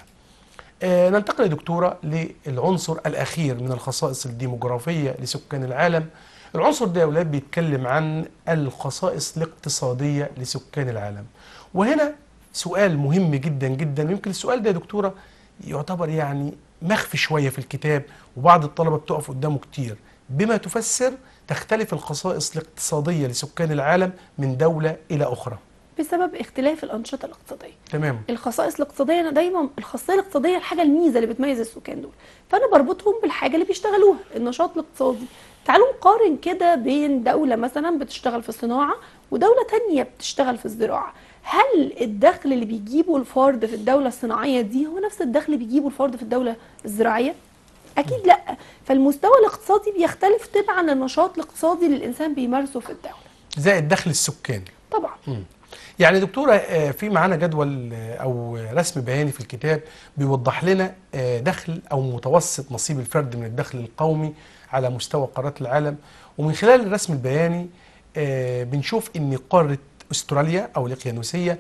آه ننتقل يا دكتورة للعنصر الأخير من الخصائص الديموغرافية لسكان العالم. العنصر ده يا أولاد بيتكلم عن الخصائص الاقتصادية لسكان العالم. وهنا سؤال مهم جدا جدا، ويمكن السؤال ده يا دكتورة يعتبر يعني مخفي شوية في الكتاب، وبعض الطلبة بتقف قدامه كتير. بما تفسر تختلف الخصائص الاقتصادية لسكان العالم من دولة إلى أخرى؟ بسبب اختلاف الانشطه الاقتصاديه. تمام. الخصائص الاقتصاديه، انا دايما الخاصيه الاقتصاديه الحاجه الميزه اللي بتميز السكان دول، فانا بربطهم بالحاجه اللي بيشتغلوها، النشاط الاقتصادي. تعالوا نقارن كده بين دوله مثلا بتشتغل في الصناعه ودوله تانية بتشتغل في الزراعه. هل الدخل اللي بيجيبه الفرد في الدوله الصناعيه دي هو نفس الدخل اللي بيجيبه الفرد في الدوله الزراعيه؟ اكيد لا. فالمستوى الاقتصادي بيختلف تبعا للنشاط الاقتصادي اللي الانسان بيمارسه في الدوله. زي الدخل السكاني. طبعا. مم. يعني دكتورة آه، في معانا جدول آه، أو رسم بياني في الكتاب بيوضح لنا آه، دخل أو متوسط نصيب الفرد من الدخل القومي على مستوى قارات العالم. ومن خلال الرسم البياني آه، بنشوف أن قارة أستراليا أو الإقيانوسية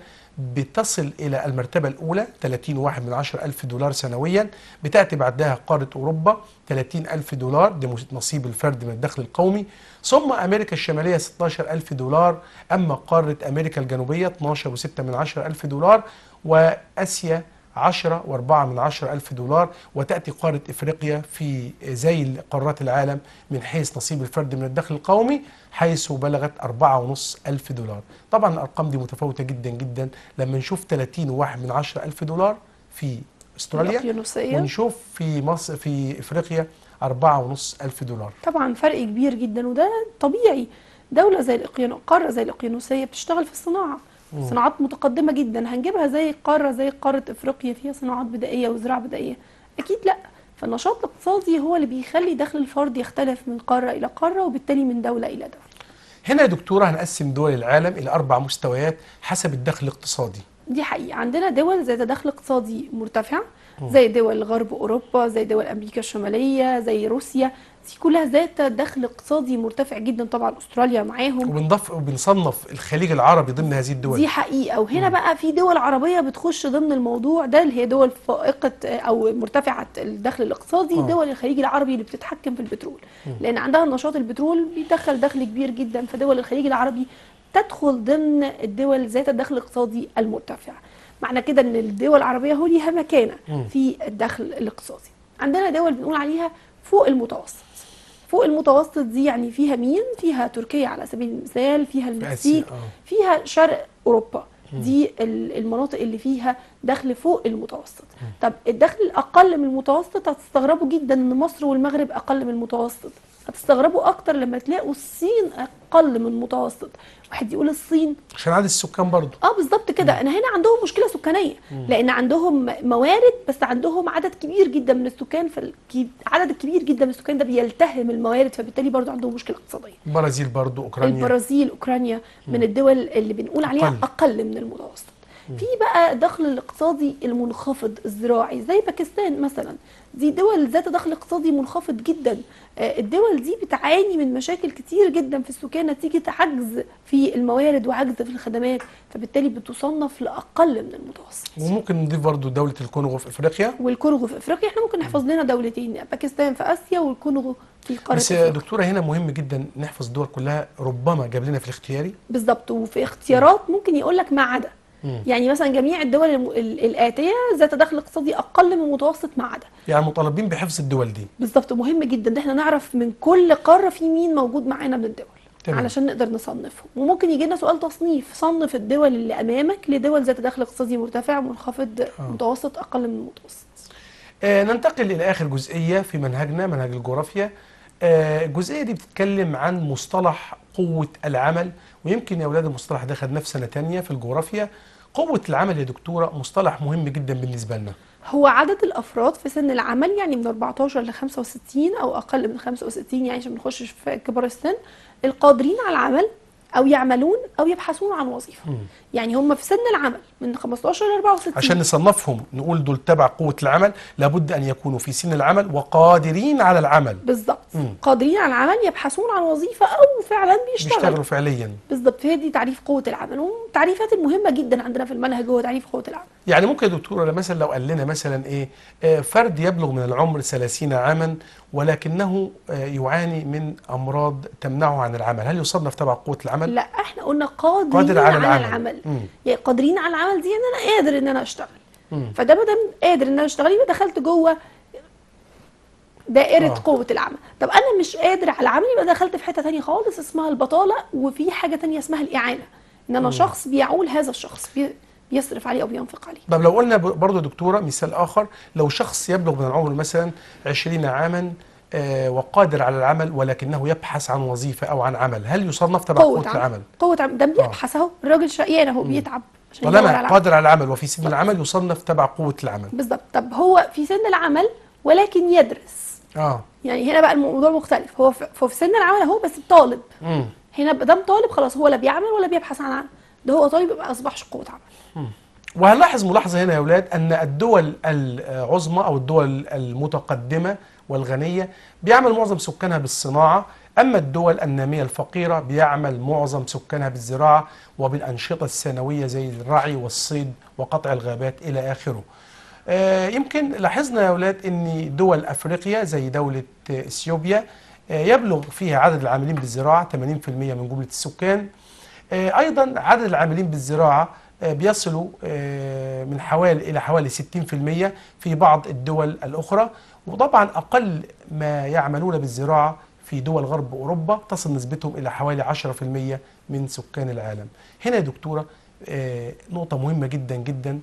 بتصل إلى المرتبة الأولى ثلاثين واحد من عشرة ألف دولار سنويا. بتأتي بعدها قارة أوروبا ثلاثين ألف دولار، ده نصيب الفرد من الدخل القومي. ثم أمريكا الشمالية ستة عشر ألف دولار. أما قارة أمريكا الجنوبية اثناشر وستة من عشرة ألف دولار. وآسيا عشرة وأربعة من عشرة ألف دولار. وتأتي قارة إفريقيا في زي قارات العالم من حيث نصيب الفرد من الدخل القومي، حيث بلغت أربعة ونص ألف دولار. طبعا الأرقام دي متفاوتة جدا جدا لما نشوف ثلاثين واحد من عشرة ألف دولار في استراليا، الإقيانوسية. ونشوف في مصر في إفريقيا أربعة ونص ألف دولار. طبعا فرق كبير جدا، وده طبيعي. دولة زي الإقيانو قارة زي الإقيانوسية بتشتغل في الصناعة، مم. صناعات متقدمة جدا. هنجيبها زي قارة زي قارة إفريقيا فيها صناعات بدائية وزراعة بدائية؟ أكيد لا. فالنشاط الاقتصادي هو اللي بيخلي دخل الفرد يختلف من قارة إلى قارة، وبالتالي من دولة إلى دولة. هنا يا دكتورة هنقسم دول العالم إلى أربع مستويات حسب الدخل الاقتصادي. دي حقيقة. عندنا دول ذات دخل اقتصادي مرتفع زي دول غرب أوروبا، زي دول أمريكا الشمالية، زي روسيا. دي كلها ذات دخل اقتصادي مرتفع جدا. طبعا أستراليا معاهم. وبنضف وبنصنف الخليج العربي ضمن هذه الدول. دي حقيقة. وهنا بقى في دول عربية بتخش ضمن الموضوع ده، اللي هي دول فائقة أو مرتفعة الدخل الاقتصادي. آه. دول الخليج العربي اللي بتتحكم في البترول، لأن عندها نشاط البترول بيدخل دخل كبير جدا. فدول الخليج العربي تدخل ضمن الدول ذات الدخل الاقتصادي المرتفع. معنى كده ان الدول العربية هو ليها مكانة في الدخل الاقتصادي. عندنا دول بنقول عليها فوق المتوسط. فوق المتوسط دي يعني فيها مين؟ فيها تركيا على سبيل المثال، فيها المكسيك، آه. فيها شرق أوروبا. دي المناطق اللي فيها دخل فوق المتوسط. طب الدخل الأقل من المتوسط، هتستغربوا جدا ان مصر والمغرب أقل من المتوسط. هتستغربوا أكتر لما تلاقوا الصين أقل من المتوسط. واحد يقول الصين عشان عدد السكان برضه. اه بالظبط كده. كده انا هنا عندهم مشكله سكانيه، لان عندهم موارد بس عندهم عدد كبير جدا من السكان، فالعدد الكبير جدا من السكان ده بيلتهم الموارد، فبالتالي برضو عندهم مشكله اقتصاديه. البرازيل برضو، اوكرانيا. البرازيل، اوكرانيا من الدول اللي بنقول عليها أقل. اقل من المتوسط. في بقى الدخل الاقتصادي المنخفض الزراعي زي باكستان مثلا، دي دول ذات دخل اقتصادي منخفض جدا. الدول دي بتعاني من مشاكل كتير جدا في السكان نتيجة عجز في الموارد وعجز في الخدمات، فبالتالي بتصنف لأقل من المتوسط. وممكن نضيف برضو دولة الكونغو في افريقيا. والكونغو في افريقيا، احنا ممكن نحفظ لنا دولتين، باكستان في اسيا والكونغو في قارة بس افريقيا. دكتورة هنا مهم جدا نحفظ الدول كلها، ربما جاب لنا في الاختياري. بالظبط، وفي اختيارات ممكن يقول لك ما عدا. يعني مثلا جميع الدول الآتية ذات دخل اقتصادي أقل من المتوسط ما عدا. يعني مطالبين بحفظ الدول دي. بالظبط، مهم جدا ان احنا نعرف من كل قارة في مين موجود معانا من الدول. تمام. علشان نقدر نصنفهم، وممكن يجي لنا سؤال تصنيف، صنف الدول اللي أمامك لدول ذات دخل اقتصادي مرتفع، منخفض، آه. متوسط، أقل من المتوسط. آه ننتقل إلى آخر جزئية في منهجنا، منهج الجغرافيا. آه الجزئية دي بتتكلم عن مصطلح قوة العمل، ويمكن يا أولاد المصطلح ده خدناه في سنة تانية في الجغرافيا. قوة العمل يا دكتورة مصطلح مهم جدا بالنسبة لنا. هو عدد الأفراد في سن العمل، يعني من أربعتاشر ل خمسة وستين أو أقل من خمسة وستين، يعني عشان ما نخشش في كبار السن، القادرين على العمل أو يعملون أو يبحثون عن وظيفة. م. يعني هم في سن العمل من خمستاشر ل أربعة وستين. عشان نصنفهم نقول دول تبع قوة العمل، لابد أن يكونوا في سن العمل وقادرين على العمل. بالظبط، قادرين على العمل، يبحثون عن وظيفة أو فعلا بيشتغلوا. بيشتغلوا فعليا. بالظبط، فهي دي تعريف قوة العمل، والتعريفات المهمة جدا عندنا في المنهج هو تعريف قوة العمل. يعني ممكن يا دكتورة مثلا لو قال لنا مثلا إيه، آه فرد يبلغ من العمر ثلاثين عاما ولكنه آه يعاني من أمراض تمنعه عن العمل، هل يصنف تبع قوة العمل؟ لا، احنا قلنا قادرين قادر على, على العمل, العمل. يعني قادرين على العمل دي ان انا قادر ان انا اشتغل. مم. فده ما دام قادر ان انا اشتغل يبقى دخلت جوه دائرة آه. قوة العمل. طب انا مش قادر على العمل يبقى دخلت في حتة تانية خالص اسمها البطالة، وفي حاجة تانية اسمها الإعانة، ان انا مم. شخص بيعول هذا الشخص، بي بيصرف عليه او بينفق عليه. طب لو قلنا برضه دكتورة مثال اخر، لو شخص يبلغ من العمر مثلا عشرين عاما آه وقادر على العمل ولكنه يبحث عن وظيفة او عن عمل، هل يصنف تبع قوة, قوة العمل؟ قوة عمل، ده بيبحث اهو، الراجل شقيان اهو بيتعب عشان طالما قادر على العمل وفي سن العمل يصنف تبع قوة العمل. بالظبط. طب هو في سن العمل ولكن يدرس. اه يعني هنا بقى الموضوع مختلف، هو في, في سن العمل اهو بس طالب. امم هنا دام طالب خلاص هو لا بيعمل ولا بيبحث عن عمل، ده هو طالب يبقى اصبحش قوة عمل. امم وهنلاحظ ملاحظة هنا يا أولاد أن الدول العظمى أو الدول المتقدمة والغنية بيعمل معظم سكانها بالصناعة، أما الدول النامية الفقيرة بيعمل معظم سكانها بالزراعة وبالأنشطة الثانوية زي الرعي والصيد وقطع الغابات إلى آخره. آه يمكن لاحظنا يا أولاد أن دول أفريقيا زي دولة إثيوبيا آه يبلغ فيها عدد العاملين بالزراعة ثمانين بالمئة من جملة السكان. آه أيضا عدد العاملين بالزراعة بيصلوا من حوالي إلى حوالي ستين بالمئة في بعض الدول الأخرى، وطبعا أقل ما يعملون بالزراعة في دول غرب أوروبا تصل نسبتهم إلى حوالي عشرة بالمئة من سكان العالم. هنا يا دكتورة نقطة مهمة جدا جدا،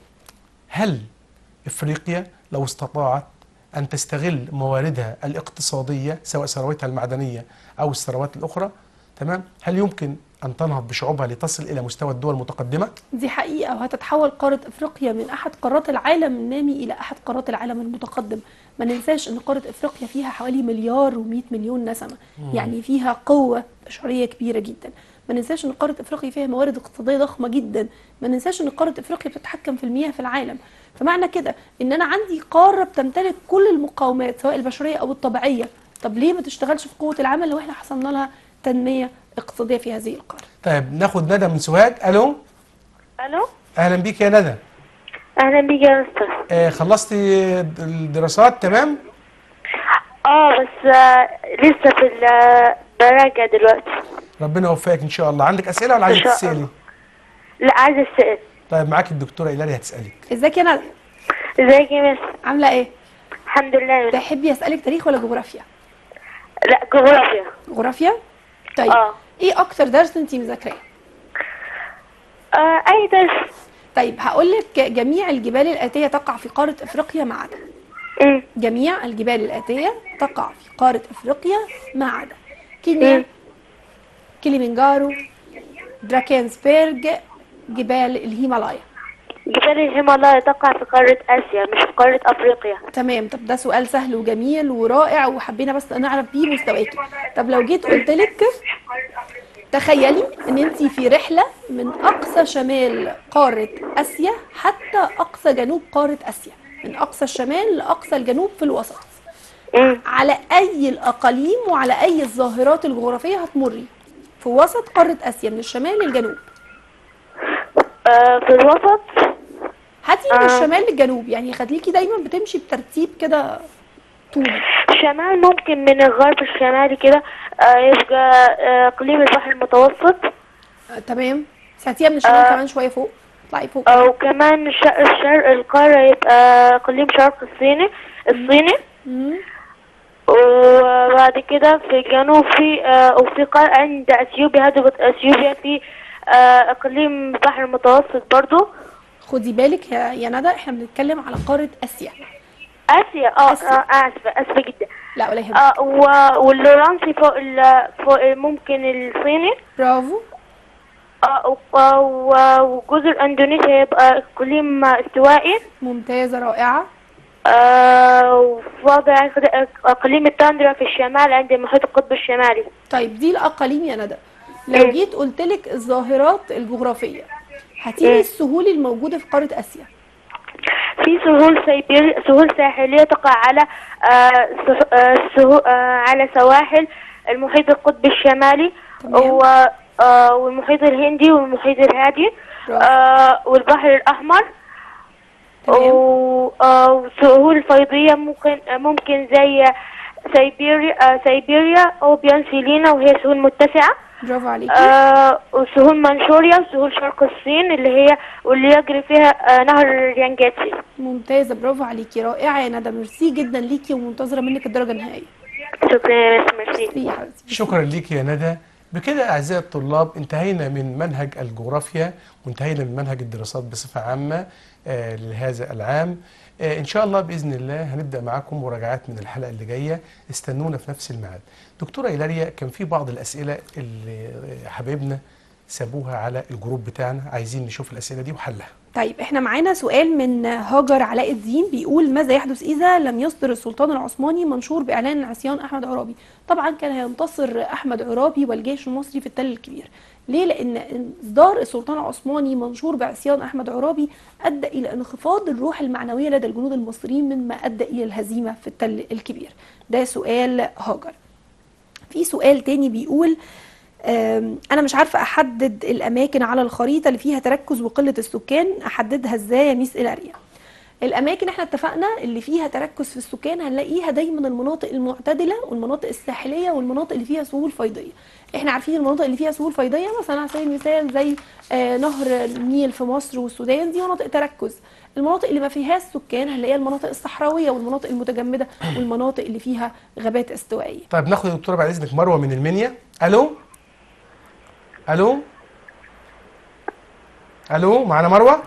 هل إفريقيا لو استطاعت أن تستغل مواردها الاقتصادية سواء ثروتها المعدنية أو الثروات الأخرى، تمام، هل يمكن أن تنهض بشعوبها لتصل إلى مستوى الدول المتقدمة؟ دي حقيقة، وهتتحول قارة أفريقيا من أحد قارات العالم النامي إلى أحد قارات العالم المتقدم. ما ننساش أن قارة أفريقيا فيها حوالي مليار ومئة مليون نسمة، مم. يعني فيها قوة بشرية كبيرة جدا. ما ننساش أن قارة أفريقيا فيها موارد اقتصادية ضخمة جدا. ما ننساش أن قارة أفريقيا بتتحكم في المياه في العالم. فمعنى كده أن أنا عندي قارة بتمتلك كل المقومات سواء البشرية أو الطبيعية. طب ليه ما تشتغلش في قوة العمل لو احنا حصلنا لها تنمية اقتصادية في هذه القارة؟ طيب ناخد ندى من سوهاج. الو. الو. اهلا بيك يا ندى. اهلا بيك يا مستر. آه خلصتي الدراسات تمام؟ اه بس آه لسه في براجع دلوقتي. ربنا يوفقك ان شاء الله. عندك اسئله ولا عايزه تسالي؟ لا عايزه اسال. طيب معاك الدكتوره إيلاري هتسالك. ازيك يا ندى؟ ازيك يا مس؟ عامله ايه؟ الحمد لله. تحبي اسالك تاريخ ولا جغرافيا؟ لا جغرافيا. جغرافيا؟ طيب اه ايه اكتر درس انت مذاكراه؟ آه اي درس. طيب هقول لك جميع الجبال الآتية تقع في قارة افريقيا ما عدا. ايه؟ جميع الجبال الآتية تقع في قارة افريقيا ما عدا كينيا، كيليمنجارو، دراكنسبرج، جبال الهيمالايا؟ جبال الهيمالايا تقع في قارة آسيا مش في قارة أفريقيا. تمام. طب ده سؤال سهل وجميل ورائع وحبينا بس نعرف بيه مستواكي. طب لو جيت قلت لك تخيلي ان انت في رحله من اقصى شمال قاره اسيا حتى اقصى جنوب قاره اسيا، من اقصى الشمال لاقصى الجنوب في الوسط، مم. على اي الاقاليم وعلى اي الظاهرات الجغرافيه هتمري في وسط قاره اسيا من الشمال للجنوب؟ آه في الوسط. هاتي من آه. الشمال للجنوب، يعني خليكي دايما بتمشي بترتيب كده طولي. شمال ممكن من الغرب الشمالي كده آه يبقى آه اقليم البحر المتوسط. آه، تمام. ساعتيها من الشمال آه. كمان شويه فوق، اطلعي فوق كمان. او كمان شرق الشرق القارة يبقى اقليم شرق الصيني الصيني مم. وبعد كده في الجنوب في آه وفي قارة عند اثيوبيا هضبة اثيوبيا في آه اقليم البحر المتوسط برضو. خدي بالك يا يا ندى، احنا بنتكلم على قاره اسيا. اسيا اه آسيا. آه، اسفة اسفة جدا. لا ولا يهمك. آه و- واللورانسي فوق ال فوق ممكن الصيني. برافو. آه و- و- وجزر اندونيسيا يبقى اقليم استوائي. ممتازه رائعه. آه ووضع اقليم التندرا في الشمال عند محيط القطب الشمالي. طيب دي الاقاليم يا ندى. لو إيه؟ جيت قلت لك الظاهرات الجغرافيه، هاتيلي إيه؟ السهول الموجوده في قاره اسيا. في سهول سيبير سهول ساحلية تقع على آه سه- آه سهو آه على سواحل المحيط القطبي الشمالي تمام. و آه والمحيط الهندي والمحيط الهادي برافو. آه والبحر الأحمر. تمام. و- آه وسهول فيضية ممكن ممكن زي سيبيريا آه سيبيريا أو بيانسيلينا وهي سهول متسعة. برافو عليكي. آه وسهول منشوريا وسهول شرق الصين اللي هي واللي يجري فيها آه نهر اليانجاتسي. ممتازه، برافو عليكي، رائعه يا ندى. ميرسي جدا ليكي ومنتظره منك الدرجه النهائيه. شكرا يا مس ميرسي. ميرسي يا حبيبتي. شكرا ليك يا ندى. بكده أعزائي الطلاب انتهينا من منهج الجغرافيا وانتهينا من منهج الدراسات بصفة عامة آه لهذا العام. آه إن شاء الله بإذن الله هنبدأ معاكم مراجعات من الحلقة اللي جاية. استنونا في نفس الميعاد. دكتورة إيلاريا، كان في بعض الأسئلة اللي حبايبنا سابوها على الجروب بتاعنا، عايزين نشوف الأسئلة دي وحلها. طيب احنا معانا سؤال من هاجر علاء الدين، بيقول ماذا يحدث اذا لم يصدر السلطان العثماني منشور باعلان عصيان احمد عرابي؟ طبعا كان هينتصر احمد عرابي والجيش المصري في التل الكبير. ليه؟ لان اصدار السلطان العثماني منشور بعصيان احمد عرابي ادى الى انخفاض الروح المعنويه لدى الجنود المصريين مما ادى الى الهزيمه في التل الكبير. ده سؤال هاجر. في سؤال تاني بيقول أنا مش عارفة أحدد الأماكن على الخريطة اللي فيها تركز وقلة السكان، أحددها إزاي يا ميس إيلاريا؟ الأماكن إحنا اتفقنا اللي فيها تركز في السكان هنلاقيها دايما المناطق المعتدلة والمناطق الساحلية والمناطق اللي فيها سهول فيضية. إحنا عارفين المناطق اللي فيها سهول فيضية مثلا على سبيل المثال زي آه نهر النيل في مصر والسودان، دي مناطق تركز. المناطق اللي ما فيهاش سكان هنلاقيها المناطق الصحراوية والمناطق المتجمدة والمناطق اللي فيها غابات استوائية. طيب ناخد يا دكتورة بعد إذنك مروة من المنيا. ألو الو الو معانا مروه.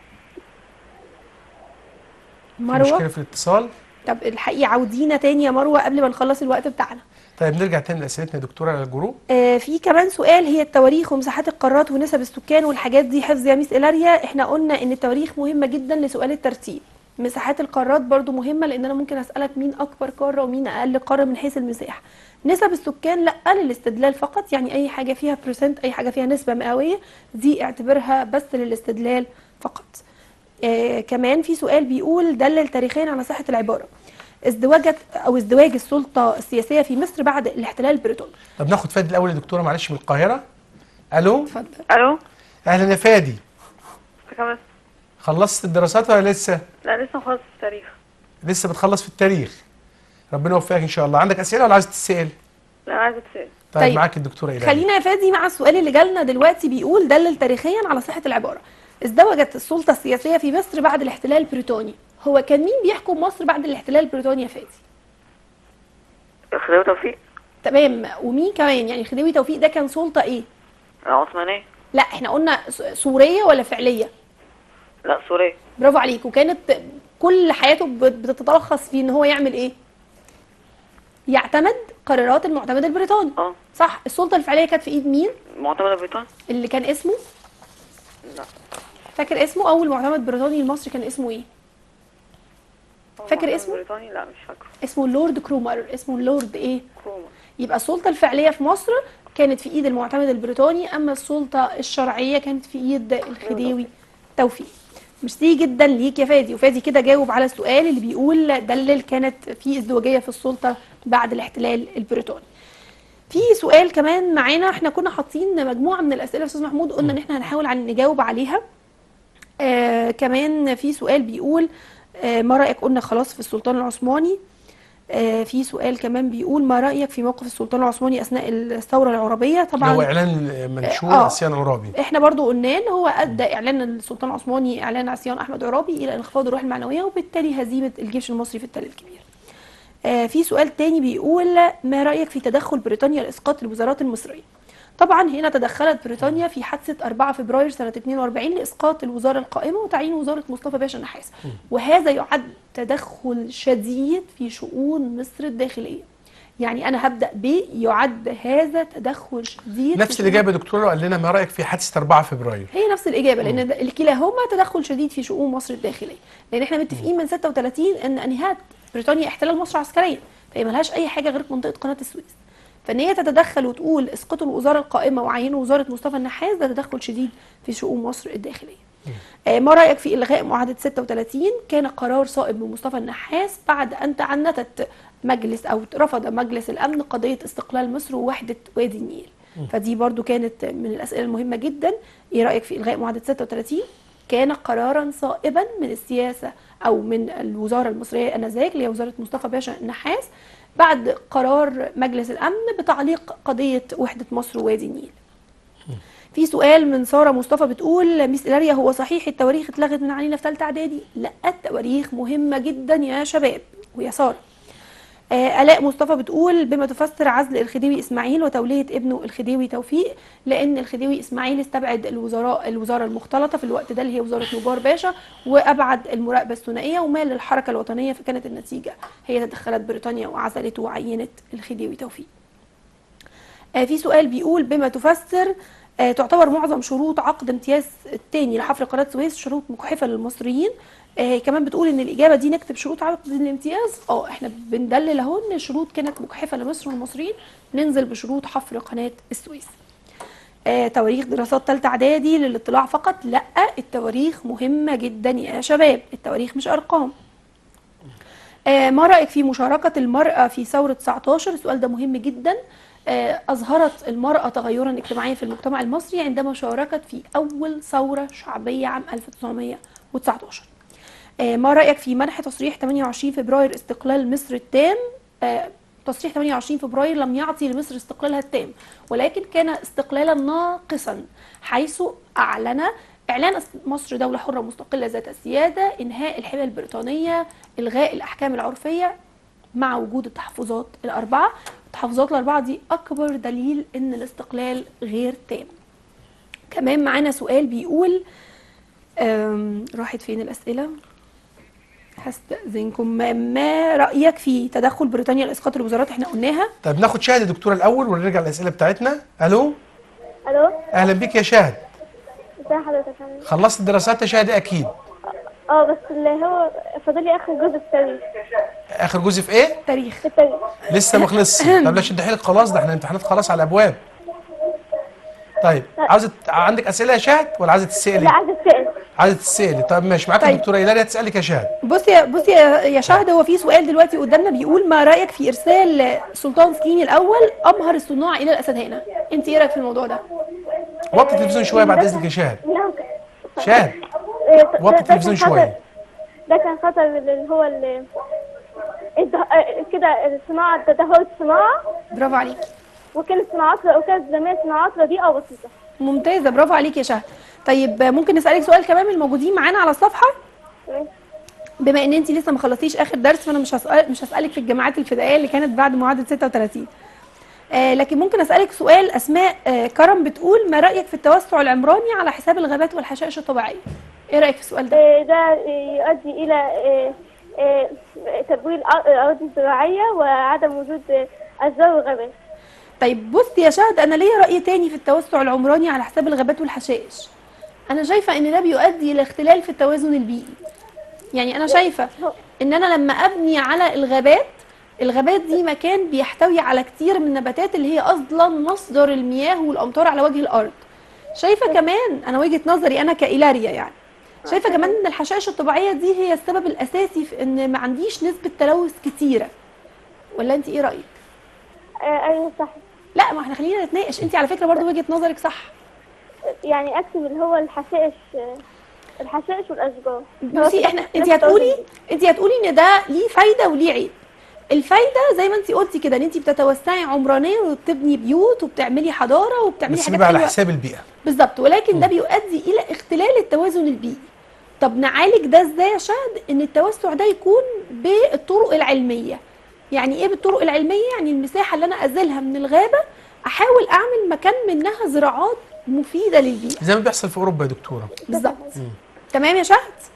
مروه مشكله في الاتصال. طب الحقيقه عاودينا تاني يا مروه قبل ما نخلص الوقت بتاعنا. طيب نرجع تاني لاسئلتنا يا دكتوره على الجروب. آه في كمان سؤال، هي التواريخ ومساحات القارات ونسب السكان والحاجات دي حفظ يا ميس إيلاريا؟ احنا قلنا ان التواريخ مهمه جدا لسؤال الترتيب. مساحات القارات برضو مهمه لان انا ممكن اسالك مين اكبر قاره ومين اقل قاره من حيث المساحه. نسب السكان لا، للاستدلال فقط، يعني اي حاجه فيها برسنت، اي حاجه فيها نسبه مئويه دي اعتبرها بس للاستدلال فقط. آه كمان في سؤال بيقول دلل تاريخيا على صحه العباره ازدواج او ازدواج السلطه السياسيه في مصر بعد الاحتلال البريطاني. طب ناخد فادي الاول يا دكتوره معلش من القاهره. الو اتفضل. الو اهلا يا فادي. كمان خلصت الدراسات ولا لسه؟ لا لسه مخلص التاريخ. لسه بتخلص في التاريخ. ربنا يوفقك ان شاء الله. عندك اسئله ولا عايز تسال؟ لا عايزه اتسال. طيب, طيب. معاك الدكتوره ايلاريا. خلينا يا فادي مع السؤال اللي جالنا دلوقتي، بيقول دلل تاريخيا على صحه العباره ازدوجت السلطه السياسيه في مصر بعد الاحتلال البريطاني. هو كان مين بيحكم مصر بعد الاحتلال البريطاني يا فادي؟ خديوي توفيق. تمام، ومين كمان؟ يعني خديوي توفيق ده كان سلطه ايه؟ عثمانيه. لا احنا قلنا س- سوريه ولا فعليه؟ لا سوريه. برافو عليك. وكانت كل حياته بت- بتتلخص في ان هو يعمل ايه؟ يعتمد قرارات المعتمد البريطاني. اه صح. السلطه الفعليه كانت في ايد مين؟ معتمد بريطاني. اللي كان اسمه لا. فاكر اسمه؟ اول معتمد بريطاني لمصر كان اسمه ايه؟ فاكر اسمه؟ بريطاني لا مش فاكره. اسمه اللورد كرومر. اسمه اللورد ايه؟ كرومر. يبقى السلطه الفعليه في مصر كانت في ايد المعتمد البريطاني، اما السلطه الشرعيه كانت في ايد الخديوي توفيق. ميرسي جدا ليك يا فادي. وفادي كده جاوب على السؤال اللي بيقول دلل كانت في ازدواجيه في السلطه بعد الاحتلال البريطاني. في سؤال كمان معانا، احنا كنا حاطين مجموعه من الاسئله يا استاذ محمود، قلنا ان احنا هنحاول عن نجاوب عليها. آه كمان في سؤال بيقول آه ما رايك، قلنا خلاص في السلطان العثماني. آه في سؤال كمان بيقول ما رايك في موقف السلطان العثماني اثناء الثوره العربيه؟ طبعا هو اعلان منشور آه عصيان عرابي. احنا برضو قلنا ان هو ادى اعلان السلطان العثماني اعلان عصيان احمد عرابي الى انخفاض الروح المعنويه وبالتالي هزيمه الجيش المصري في التل الكبير. آه في سؤال تاني بيقول ما رايك في تدخل بريطانيا لاسقاط الوزارات المصريه؟ طبعا هنا تدخلت بريطانيا في حادثه أربعة فبراير سنه اثنين وأربعين لاسقاط الوزاره القائمه وتعيين وزاره مصطفى باشا النحاس، وهذا يعد تدخل شديد في شؤون مصر الداخليه. يعني انا هبدا ب يعد هذا تدخل شديد. نفس الاجابه يا دكتوره، قال لنا ما رايك في حادثه أربعة فبراير؟ هي نفس الاجابه، لان كلاهما تدخل شديد في شؤون مصر الداخليه، لان احنا متفقين من ستة وثلاثين ان انهاء بريطانيا احتلال مصر عسكريا، فهي ملهاش اي حاجه غير منطقه قناه السويس. فان هي تتدخل وتقول اسقطوا الوزاره القائمه وعينوا وزاره مصطفى النحاس، ده تدخل شديد في شؤون مصر الداخليه. آه ما رايك في الغاء معاهده ستة وثلاثين؟ كان قرار صائب من مصطفى النحاس بعد ان تعنتت مجلس او رفض مجلس الامن قضيه استقلال مصر ووحده وادي النيل. فدي برضو كانت من الاسئله المهمه جدا. ايه رايك في الغاء معاهده ستة وثلاثين؟ كان قرارا صائبا من السياسه او من الوزاره المصريه انذاك اللي هي وزاره مصطفى باشا النحاس بعد قرار مجلس الامن بتعليق قضيه وحده مصر ووادي النيل. في سؤال من ساره مصطفى بتقول ميس إلاريا، هو صحيح التواريخ اتلغت من علينا في ثالثه اعدادي؟ لا، التواريخ مهمه جدا يا شباب ويا ساره. آه آلاء مصطفى بتقول بما تفسر عزل الخديوي اسماعيل وتوليه ابنه الخديوي توفيق، لان الخديوي اسماعيل استبعد الوزراء الوزاره المختلطه في الوقت ده اللي هي وزاره نجار باشا، وابعد المراقبه الثنائيه ومال للحركه الوطنيه، فكانت النتيجه هي تدخلت بريطانيا وعزلته وعينت الخديوي توفيق. آه في سؤال بيقول بما تفسر آه تعتبر معظم شروط عقد امتياز الثاني لحفر قناه السويس شروط مجحفه للمصريين. آه كمان بتقول ان الاجابه دي نكتب شروط عقد الامتياز. اه احنا بندلل اهو ان الشروط كانت مجحفه لمصر والمصريين، ننزل بشروط حفر قناه السويس. آه تواريخ دراسات ثالثه اعدادي للاطلاع فقط؟ لا، التواريخ مهمه جدا يا شباب، التواريخ مش ارقام. آه ما رايك في مشاركه المراه في ثوره تسعتاشر؟ السؤال ده مهم جدا. آه اظهرت المراه تغيرا اجتماعيا في المجتمع المصري عندما شاركت في اول ثوره شعبيه عام ألف وتسعمائة وتسعتاشر. ما رأيك في منح تصريح ثمانية وعشرين فبراير استقلال مصر التام؟ آه تصريح ثمانية وعشرين فبراير لم يعطي لمصر استقلالها التام، ولكن كان استقلالا ناقصا، حيث أعلن إعلان مصر دولة حرة مستقلة ذات السيادة، إنهاء الحماية البريطانية، إلغاء الأحكام العرفية، مع وجود التحفظات الأربعة. التحفظات الأربعة دي أكبر دليل إن الاستقلال غير تام. كمان معانا سؤال بيقول راحت فين الأسئلة؟ هستأذنكم، ما رأيك في تدخل بريطانيا لإسقاط الوزارات؟ احنا قلناها. طيب ناخد شاهد يا دكتوره الاول ونرجع للاسئله بتاعتنا. الو. الو. اهلا بيك يا شاهد. ازي حضرتك يا فندم؟ خلصت الدراسات يا شاهد اكيد؟ اه بس اللي هو فاضل لي اخر جزء في التاريخ. اخر جزء في ايه؟ تاريخ. في التاريخ لسه ما خلصش. طب لا شد حيلك خلاص، ده احنا الامتحانات خلاص على الابواب. طيب عاوزه عندك اسئله يا شاهد ولا عايزه تسالي؟ لا عايزه اسال. عايزه تسالي؟ طب ماشي، معاك طيب. الدكتوره إيلاريا تسالك يا شاهد. بصي يا بصي يا شاهد، هو في سؤال دلوقتي قدامنا بيقول ما رايك في ارسال سلطان سليم الاول امهر الصناع الى الاسدهانه؟ انت ايه رايك في الموضوع ده؟ وطي التلفزيون شويه بعد اذنك يا شاهد. لا شاهد إيه، ده- وطي ده كان التلفزيون خطر- شويه. ده كان خطر اللي هو اللي كده الصناعه تدهور الصناعه، برافو عليك. وكانت صناعات وكانت زمان صناعات رديئه وبسيطه. ممتازه، برافو عليك يا شاهد. طيب ممكن نسالك سؤال كمان من الموجودين معانا على الصفحه؟ تمام. بما ان انت لسه ما خلصتيش اخر درس، فانا مش هسأل مش هسالك في الجامعات الفدائيه اللي كانت بعد معاهده ستة وثلاثين. آه لكن ممكن اسالك سؤال. اسماء آه كرم بتقول ما رايك في التوسع العمراني على حساب الغابات والحشائش الطبيعيه؟ ايه رايك في السؤال ده؟ إيه، ده يؤدي الى إيه، إيه، تبوير الأر- الاراضي الزراعيه وعدم وجود اشجار وغابات. طيب بصي يا شهد، انا ليا راي تاني في التوسع العمراني على حساب الغابات والحشائش. انا شايفه ان ده بيؤدي الى اختلال في التوازن البيئي. يعني انا شايفه ان انا لما ابني على الغابات، الغابات دي مكان بيحتوي على كتير من النباتات اللي هي اصلا مصدر المياه والامطار على وجه الارض. شايفه كمان، انا وجهه نظري انا كإيلاريا يعني، شايفه كمان ان الحشائش الطبيعيه دي هي السبب الاساسي في ان ما عنديش نسبه تلوث كتيره. ولا انت ايه رايك؟ آه ايوه صح. لا، ما احنا خلينا نتناقش. انت على فكره برضو وجهه نظرك صح. يعني اكتب اللي هو الحشائش، الحشائش والاشجار. بصي احنا، انت هتقولي انت هتقولي ان ده ليه فايده وليه عيب. الفايده زي ما انت قلتي كده، ان انت بتتوسعي عمرانيا وبتبني بيوت وبتعملي حضاره وبتعملي بس حاجات بيبقى على حلوه حساب البيئه. بالظبط، ولكن ده بيؤدي الى اختلال التوازن البيئي. طب نعالج ده ازاي يا شهد؟ ان التوسع ده يكون بالطرق العلميه. يعني ايه بالطرق العلميه؟ يعني المساحه اللي انا ازيلها من الغابه احاول اعمل مكان منها زراعات مفيده للبيئه، زي ما بيحصل في اوروبا يا دكتوره. بالظبط. تمام يا شهد؟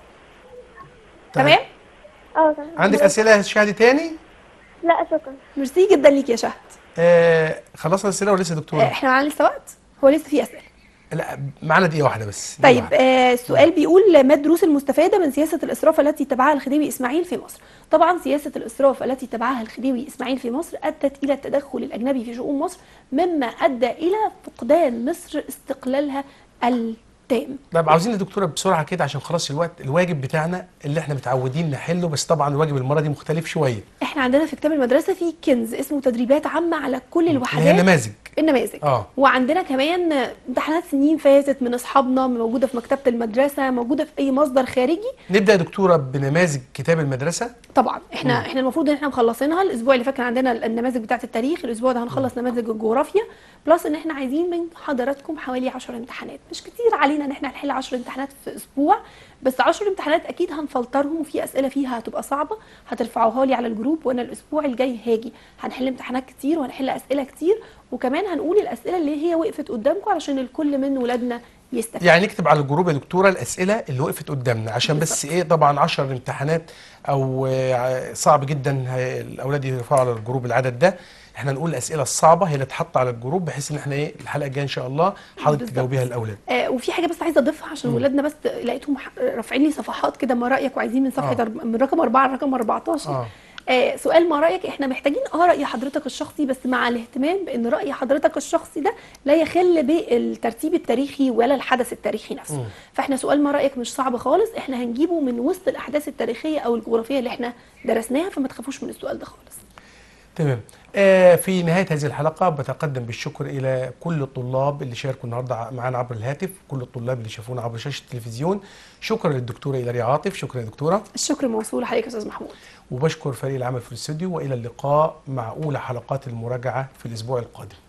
تمام. اه تمام. عندك اسئله يا شهد تاني؟ لا شكرا. ميرسي جدا ليك يا شهد. آه خلصنا الاسئله ولا لسه يا آه، دكتوره؟ احنا معانا لسه وقت؟ هو لسه في اسئله؟ لا معانا دقيقه واحده بس. دقيقة طيب، واحدة. آه السؤال بيقول ما الدروس المستفاده من سياسه الاسراف التي اتبعها الخديوي اسماعيل في مصر؟ طبعا سياسه الاسراف التي اتبعها الخديوي اسماعيل في مصر ادت الى التدخل الاجنبي في شؤون مصر، مما ادى الى فقدان مصر استقلالها التام. طيب عاوزين يا دكتوره بسرعه كده عشان خلاص الوقت، الواجب بتاعنا اللي احنا متعودين نحله، بس طبعا الواجب المره دي مختلف شويه. احنا عندنا في كتاب المدرسه في كنز اسمه تدريبات عامه على كل اللي هي الوحدات، نماذج. النماذج. اه وعندنا كمان امتحانات سنين فاتت من اصحابنا موجوده في مكتبه المدرسه، موجوده في اي مصدر خارجي. نبدا يا دكتوره بنماذج كتاب المدرسه. طبعا احنا احنا المفروض ان احنا مخلصينها. الاسبوع اللي فات كان عندنا النماذج بتاعه التاريخ، الاسبوع ده هنخلص نماذج الجغرافيا، بلس ان احنا عايزين من حضراتكم حوالي عشر امتحانات. مش كتير علينا ان احنا نحل عشر امتحانات في اسبوع، بس عشر امتحانات اكيد هنفلترهم، وفي اسئله فيها هتبقى صعبه هترفعوها لي على الجروب، وانا الاسبوع الجاي هاجي هنحل امتحانات كتير وهنحل اسئله كتير، وكمان هنقول الاسئله اللي هي وقفت قدامكم علشان الكل من ولادنا يستفيد. يعني نكتب على الجروب يا دكتوره الاسئله اللي وقفت قدامنا، عشان بس ايه طبعا عشر امتحانات او آه، صعب جدا هي- الاولاد يرفعوا على الجروب العدد ده. احنا نقول الاسئله الصعبه هي اللي تحط على الجروب، بحيث ان احنا ايه الحلقه الجايه ان شاء الله حضرتك بالظبط. تجاوبيها الاولاد. آه وفي حاجه بس عايزه اضيفها عشان ولادنا، بس لقيتهم ح- رافعين لي صفحات كده ما رايك، وعايزين من صفحه آه. أرب- من رقم أربعة لرقم أربعتاشر. اه آه سؤال ما رايك، احنا محتاجين اه راي حضرتك الشخصي، بس مع الاهتمام بان راي حضرتك الشخصي ده لا يخل بالترتيب التاريخي ولا الحدث التاريخي نفسه. مم. فاحنا سؤال ما رايك مش صعب خالص، احنا هنجيبه من وسط الاحداث التاريخيه او الجغرافيه اللي احنا درسناها، فما تخافوش من السؤال ده خالص. تمام. آه في نهايه هذه الحلقه بتقدم بالشكر الى كل الطلاب اللي شاركوا النهارده معانا عبر الهاتف، كل الطلاب اللي شافونا عبر شاشه التلفزيون. شكرا للدكتوره إيلاريا عاطف. شكرا يا دكتوره. الشكر موصول لحضرتك يا استاذ محمود. وبشكر فريق العمل في الاستوديو، والى اللقاء مع اولى حلقات المراجعه في الاسبوع القادم.